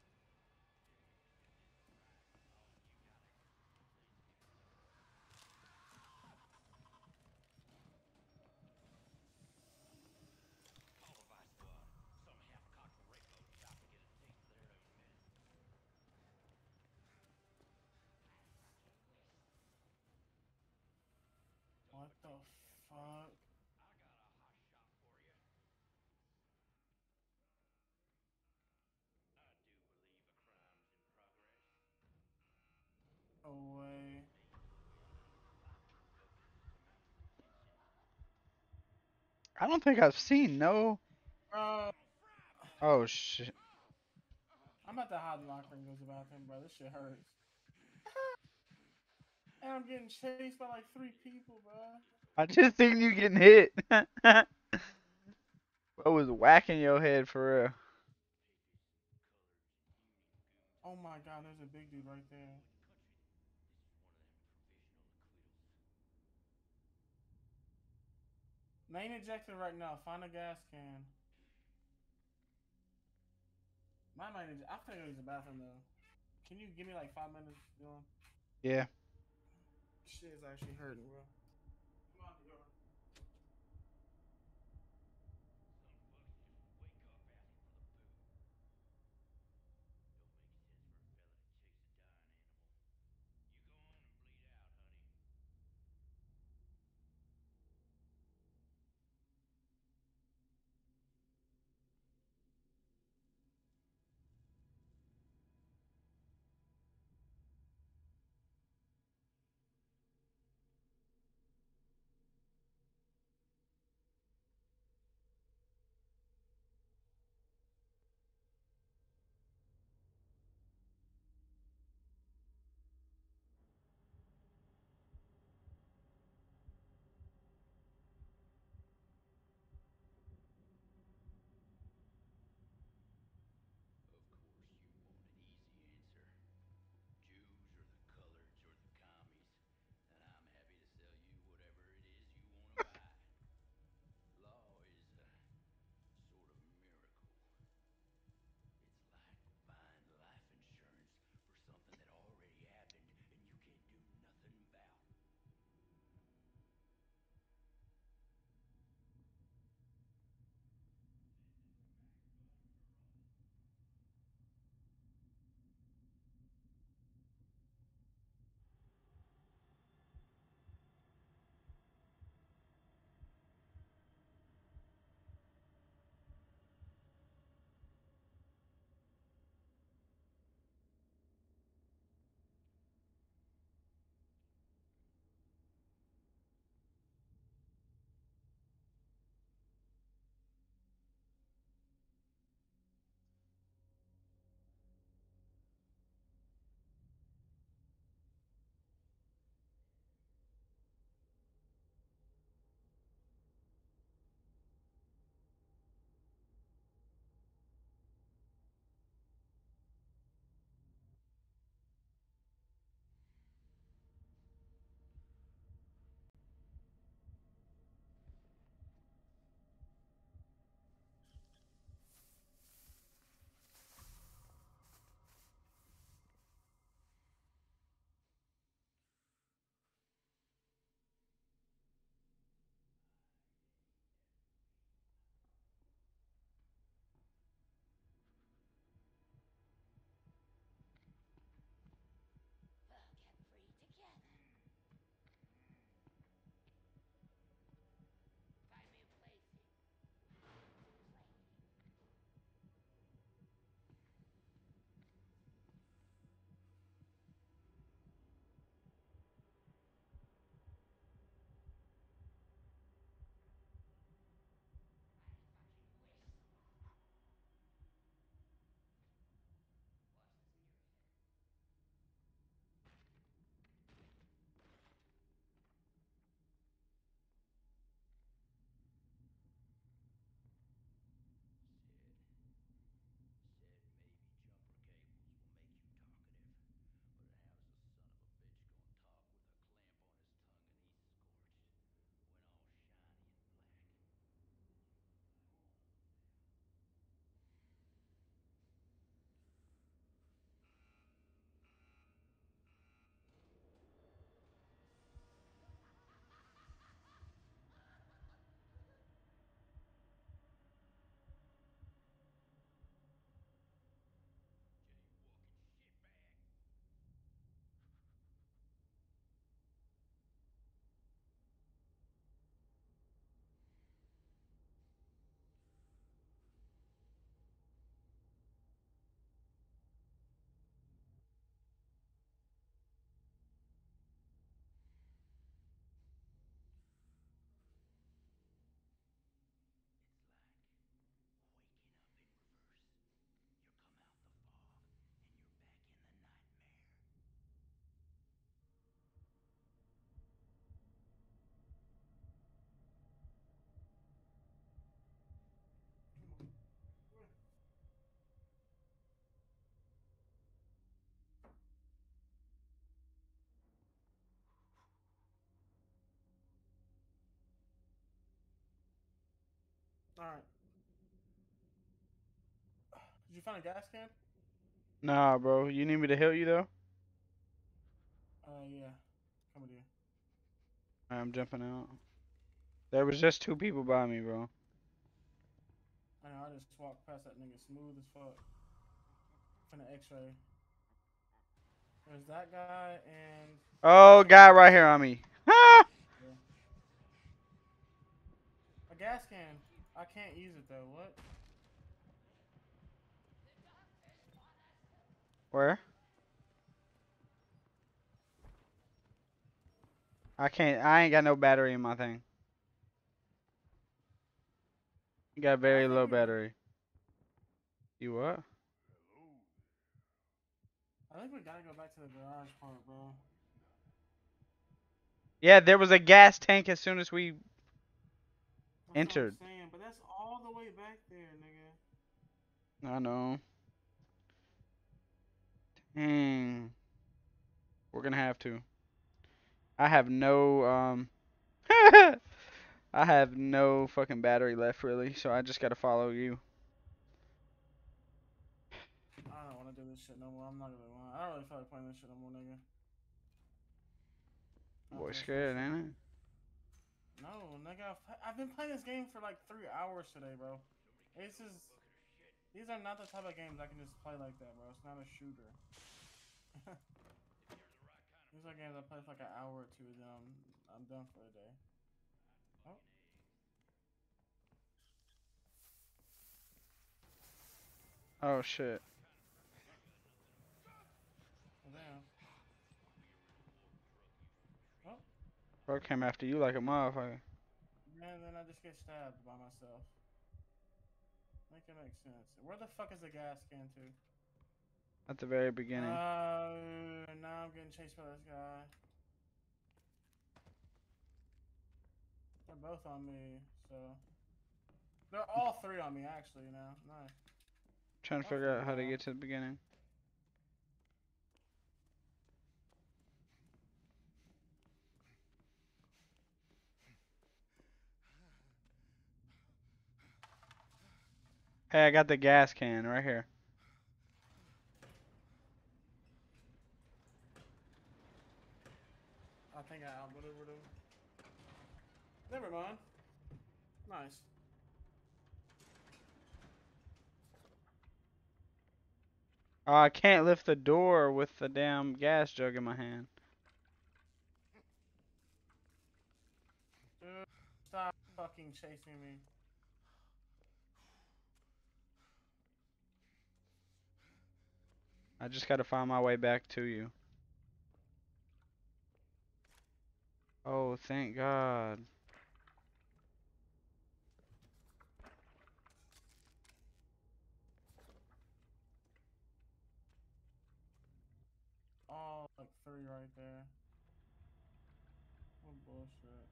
What the fuck? No way. I don't think I've seen no. Bro, Oh, shit. I'm about to hide the locker and go to the bathroom, bro. This shit hurts. And I'm getting chased by like 3 people, bro. I just seen you getting hit. I was whacking your head for real. Oh my god, there's a big dude right there. Main ejector right now. Find a gas can. My main ejector. I'm finna go use the bathroom though. Can you give me like 5 minutes, Dylan? Yeah. Shit is actually hurting, bro. Come on, Dior. Alright. Did you find a gas can? Nah, bro. You need me to help you though? Yeah. Come with you. I'm jumping out. There was just two people by me, bro. I know, I just walked past that nigga smooth as fuck. Finna x-ray. There's that guy and... Oh, guy right here on me. Ah! Yeah. A gas can. I can't use it though, what? Where? I ain't got no battery in my thing. You got I very think low we just... battery. You what? I think we gotta go back to the garage part, bro. Yeah, there was a gas tank as soon as we That's what I'm entered. saying, but that's all the way back there, nigga. I know. Dang. We're gonna have to. I have no, I have no fucking battery left really, so I just gotta follow you. I don't wanna do this shit no more. I'm not gonna lie. I don't really feel like playing this shit no more, nigga. Boy, After this scared, last shit. ain't it? No, nigga. I've been playing this game for like 3 hours today, bro. This is... These are not the type of games I can just play like that, bro. It's not a shooter. These are games I play for like an hour or two, then I'm done for the day. Oh, Oh shit. well, damn. Oh, Bro came after you like a motherfucker. and then I just get stabbed by myself. Make it make sense. Where the fuck is the gas can to? At the very beginning. Now I'm getting chased by this guy. They're both on me, so... They're all three on me, actually, now. Nice. Trying to Oh, figure thank out how to God. get to the beginning. Hey, I got the gas can right here. I think I outmaneuvered him. Never mind. Nice. Oh, I can't lift the door with the damn gas jug in my hand. Dude, stop fucking chasing me. I just gotta find my way back to you. Oh, thank God. All like three right there. What bullshit.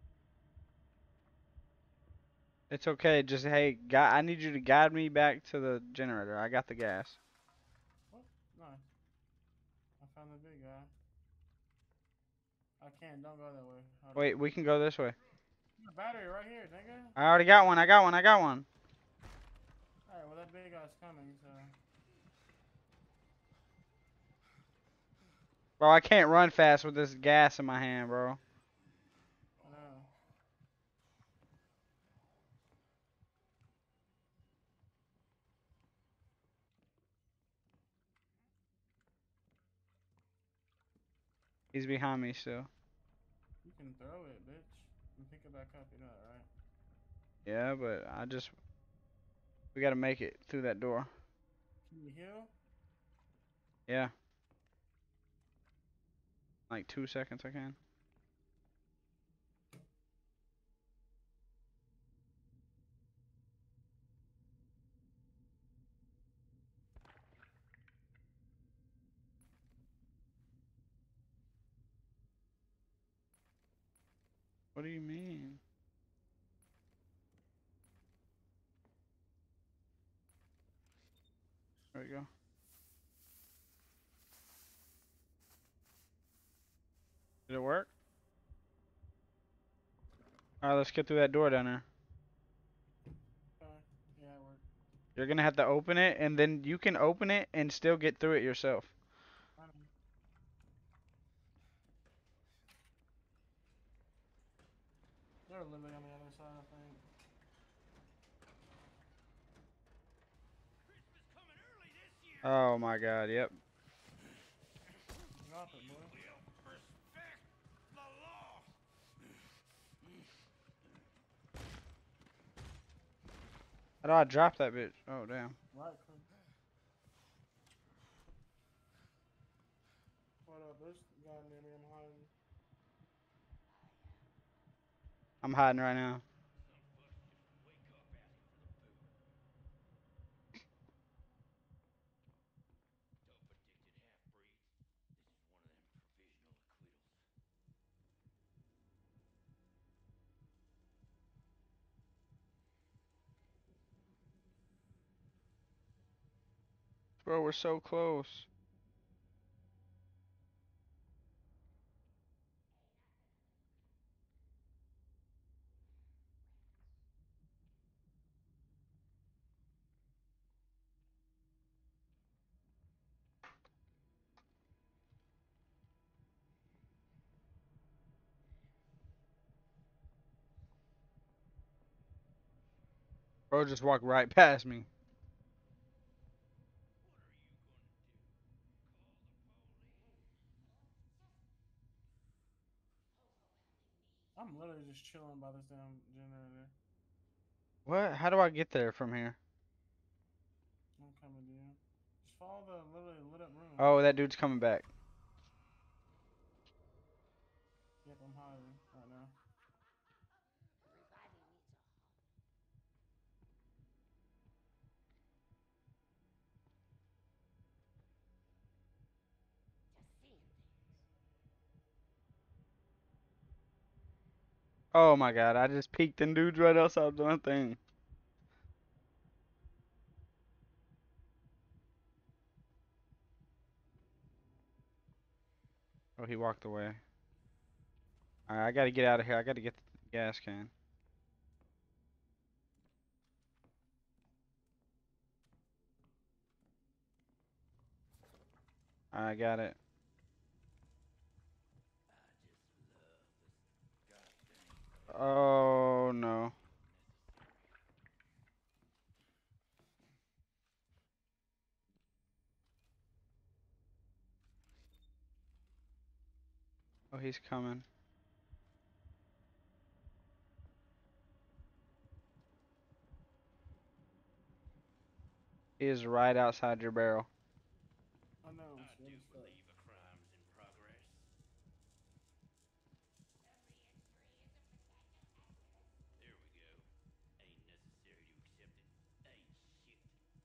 It's okay. Just, hey, I need you to guide me back to the generator. I got the gas. What? Nice. I found the big guy. I can't. Don't go that way. Wait, we can go this way. Battery right here, nigga. I already got one. I got one. I got one. Alright, well that big guy's coming, so... Bro, I can't run fast with this gas in my hand, bro. I know. He's behind me still. You can throw it, bitch. And pick it back up, you know that, right? Yeah, but we gotta make it through that door. Can you heal? Yeah. Like 2 seconds I can. What do you mean? There we go. Did it work? Alright, let's get through that door down there. You're gonna have to open it, and then you can open it and still get through it yourself. I know. They're literally on the other side, I think. Oh my god, yep. Drop it, boy. Respect the law. How do I drop that bitch? Oh, damn. Right click. What up? This guy near me, I'm hiding. I'm hiding right now. Bro, we're so close. Bro just walked right past me. I'm literally just chilling by this damn generator. What? How do I get there from here? I'm coming to you. Just follow the literally lit up room. Oh, that dude's coming back. Yep, I'm hiding right now. Oh my god, I just peeked and dude's right outside my thing. Oh, he walked away. Alright, I gotta get out of here. I gotta get the gas can. I got it. Oh no. Oh, he's coming. He is right outside your barrel. I know, I'm scared as fuck. A crime's in progress. There we go. Ain't necessary to accept it. Ain't shit.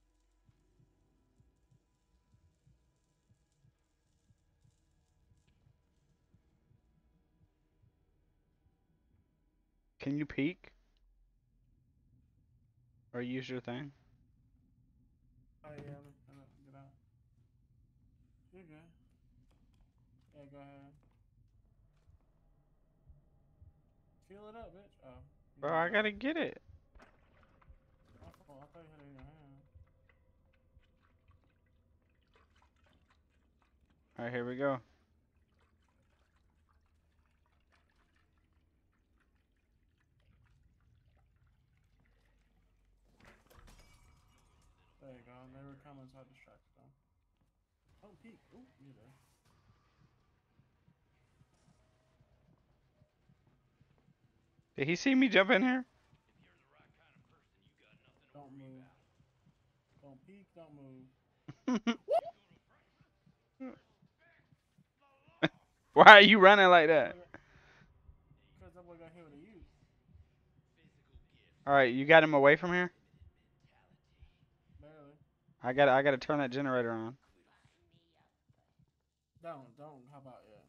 Can you peek? Or use your thing? Oh yeah, let me get out. You're good. Yeah, go ahead. Fill it up, bitch. Oh. You Bro, need I that? gotta get it. My fault. I thought you had it in your hand. Alright, here we go. There you go. They were coming, so I distracted them. Don't peek. Ooh, you there. Did he see me jump in here? Don't move. Don't peek, don't move. Why are you running like that? Because that boy got hit with a U. Alright, you got him away from here? Barely. I gotta turn that generator on. Don't. How about yeah?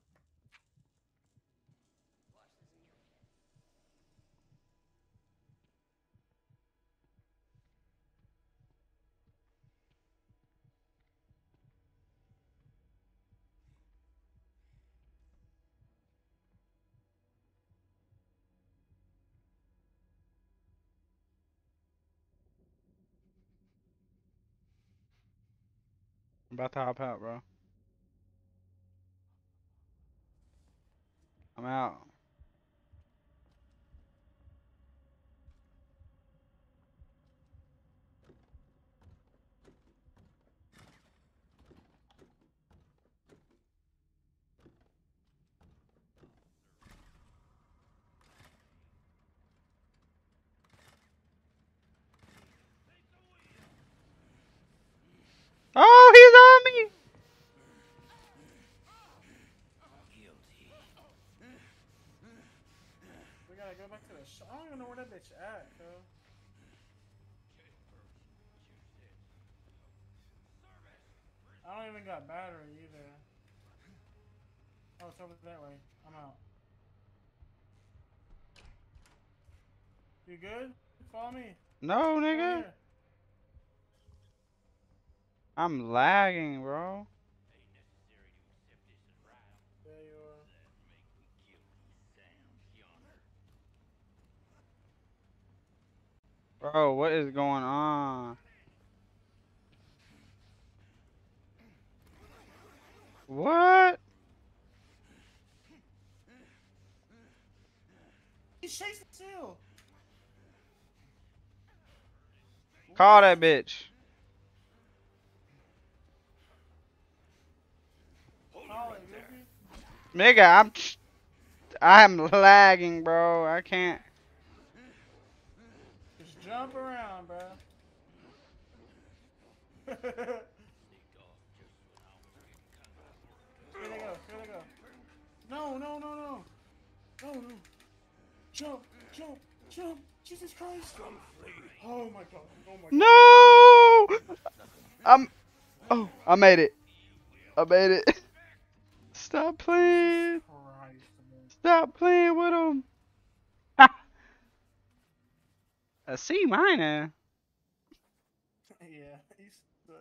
I'm about to hop out, bro. I'm out. Oh, he's on me. We gotta go back to the I don't even know where that bitch at, cuz. I don't even got battery either. Oh, it's over that way. I'm out. You good? Follow me. No, Over nigga. here. I'm lagging, bro. There you are. Bro, what is going on? What? He's chasing Seal. Call that bitch. Call it, Goofy. Nigga, I'm lagging, bro. I can't. Just jump around, bro. Here they go. Here they go. No, no, no, no. No, no. Jump, jump, jump. Jesus Christ. Oh my god. Oh my god. No! Oh, I made it. I made it. Stop playing. Christ, man. Stop playing with him. A C minor. Yeah, he's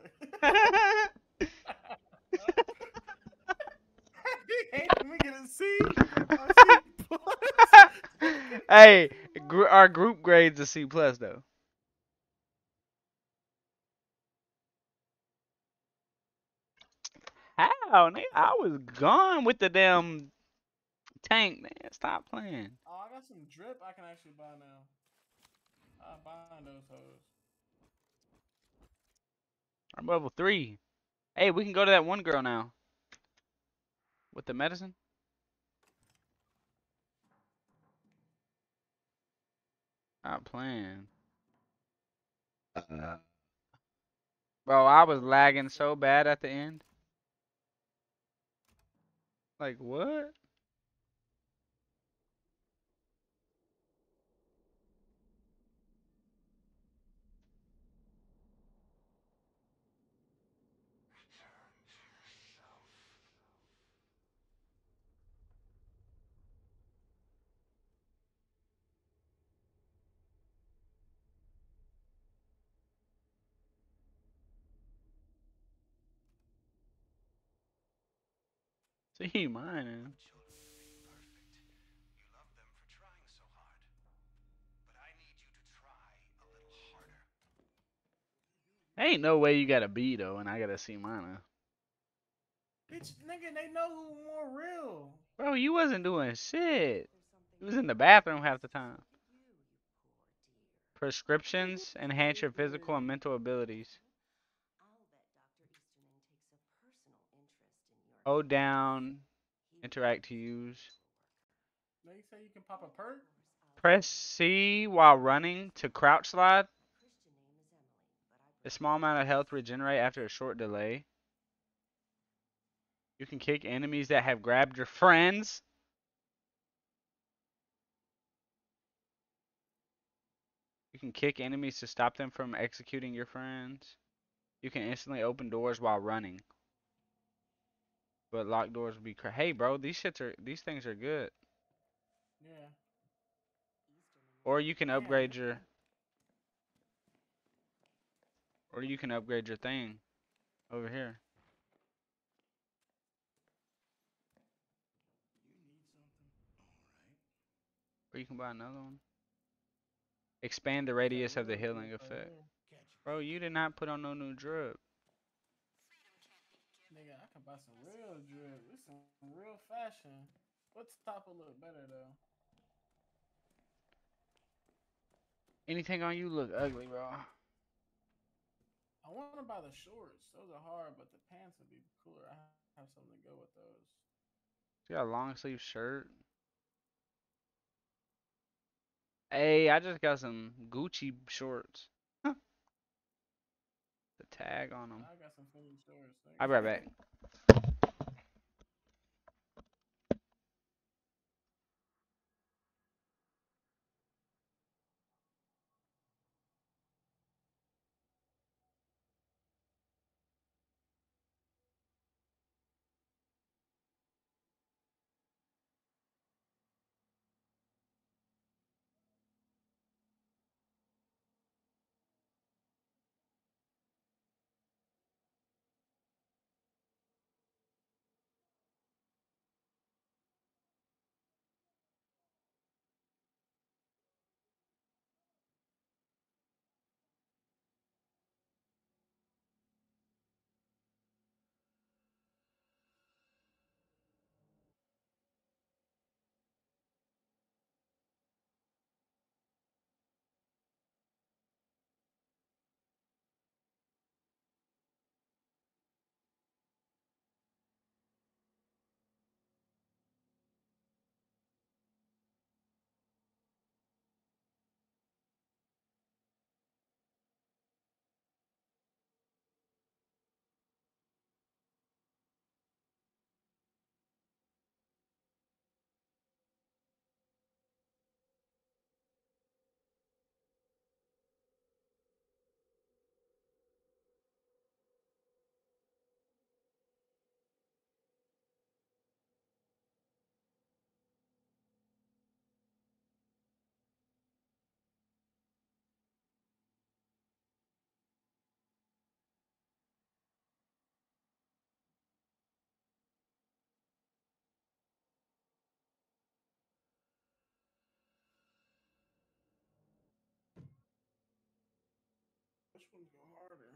he hated me get a C. A C plus. Hey, our group grade's a C plus though. How, nigga? I was gone with the damn tank, man. Stop playing. Oh, I got some drip I can actually buy now. I'm buying those hoes. I'm level 3. Hey, we can go to that one girl now. With the medicine? Stop playing. Bro, I was lagging so bad at the end. Like, what? See, mine. Children of being perfect. You love them for trying so hard. But I need you to try a little harder. Ain't no way you got a B though, and I got a C minor. Bitch, nigga, they know who more real. Bro, you wasn't doing shit. You was in the There's bathroom half the time. something you, you poor dear. Prescriptions enhance your physical and mental abilities. I'll bet Dr. Easterling takes a personal interest in your Hold down, He interact to loves you, use. coworker. Now you say you can pop a perk? Press C while running to crouch slide. Christian name is Emily, but I A small amount of health regenerate after a short delay. You can kick enemies that have grabbed your friends. You can kick enemies to stop them from executing your friends. You can instantly open doors while running. But locked doors will be hey bro, these things are good. Yeah. Or you can Damn. upgrade your thing over here. You need something. Or you can buy another one. Expand the radius of the healing effect. Bro, you did not put on no new drip. buy some real drip. This some real fashion. What's top will look better though? Anything on you look ugly, bro. I want to buy the shorts. Those are hard, but the pants would be cooler. I have something to go with those. You got a long sleeve shirt. Hey, I just got some Gucci shorts. The tag on them. I got some funny shorts. I'll be right back. Which ones go harder?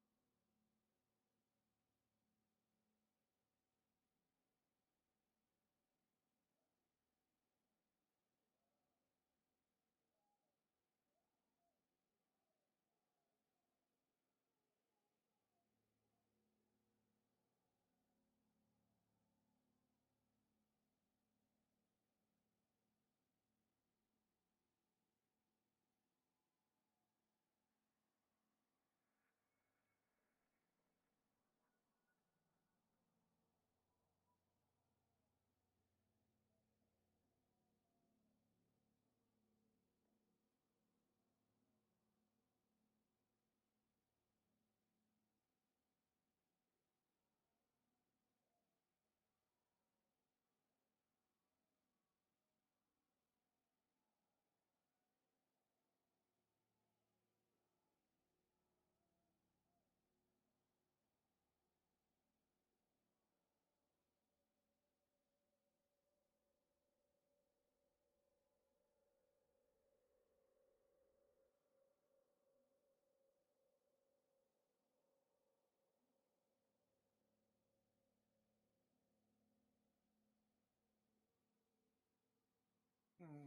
Hmm.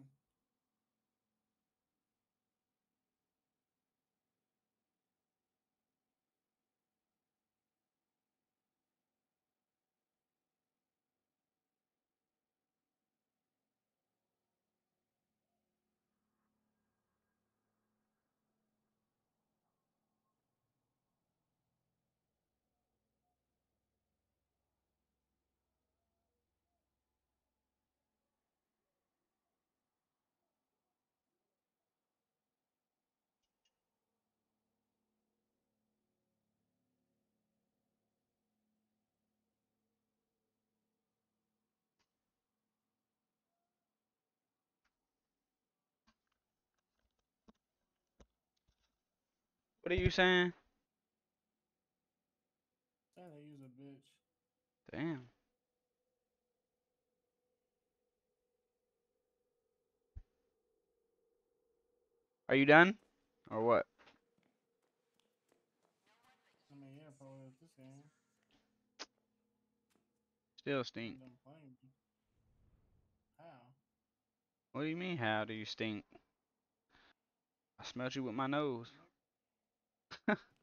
What are you saying? Saying they use a bitch. Damn. Are you done? Or what? I mean, yeah, probably with this game. Still stink. Don't blame me. How? What do you mean, how do you stink? I smelled you with my nose.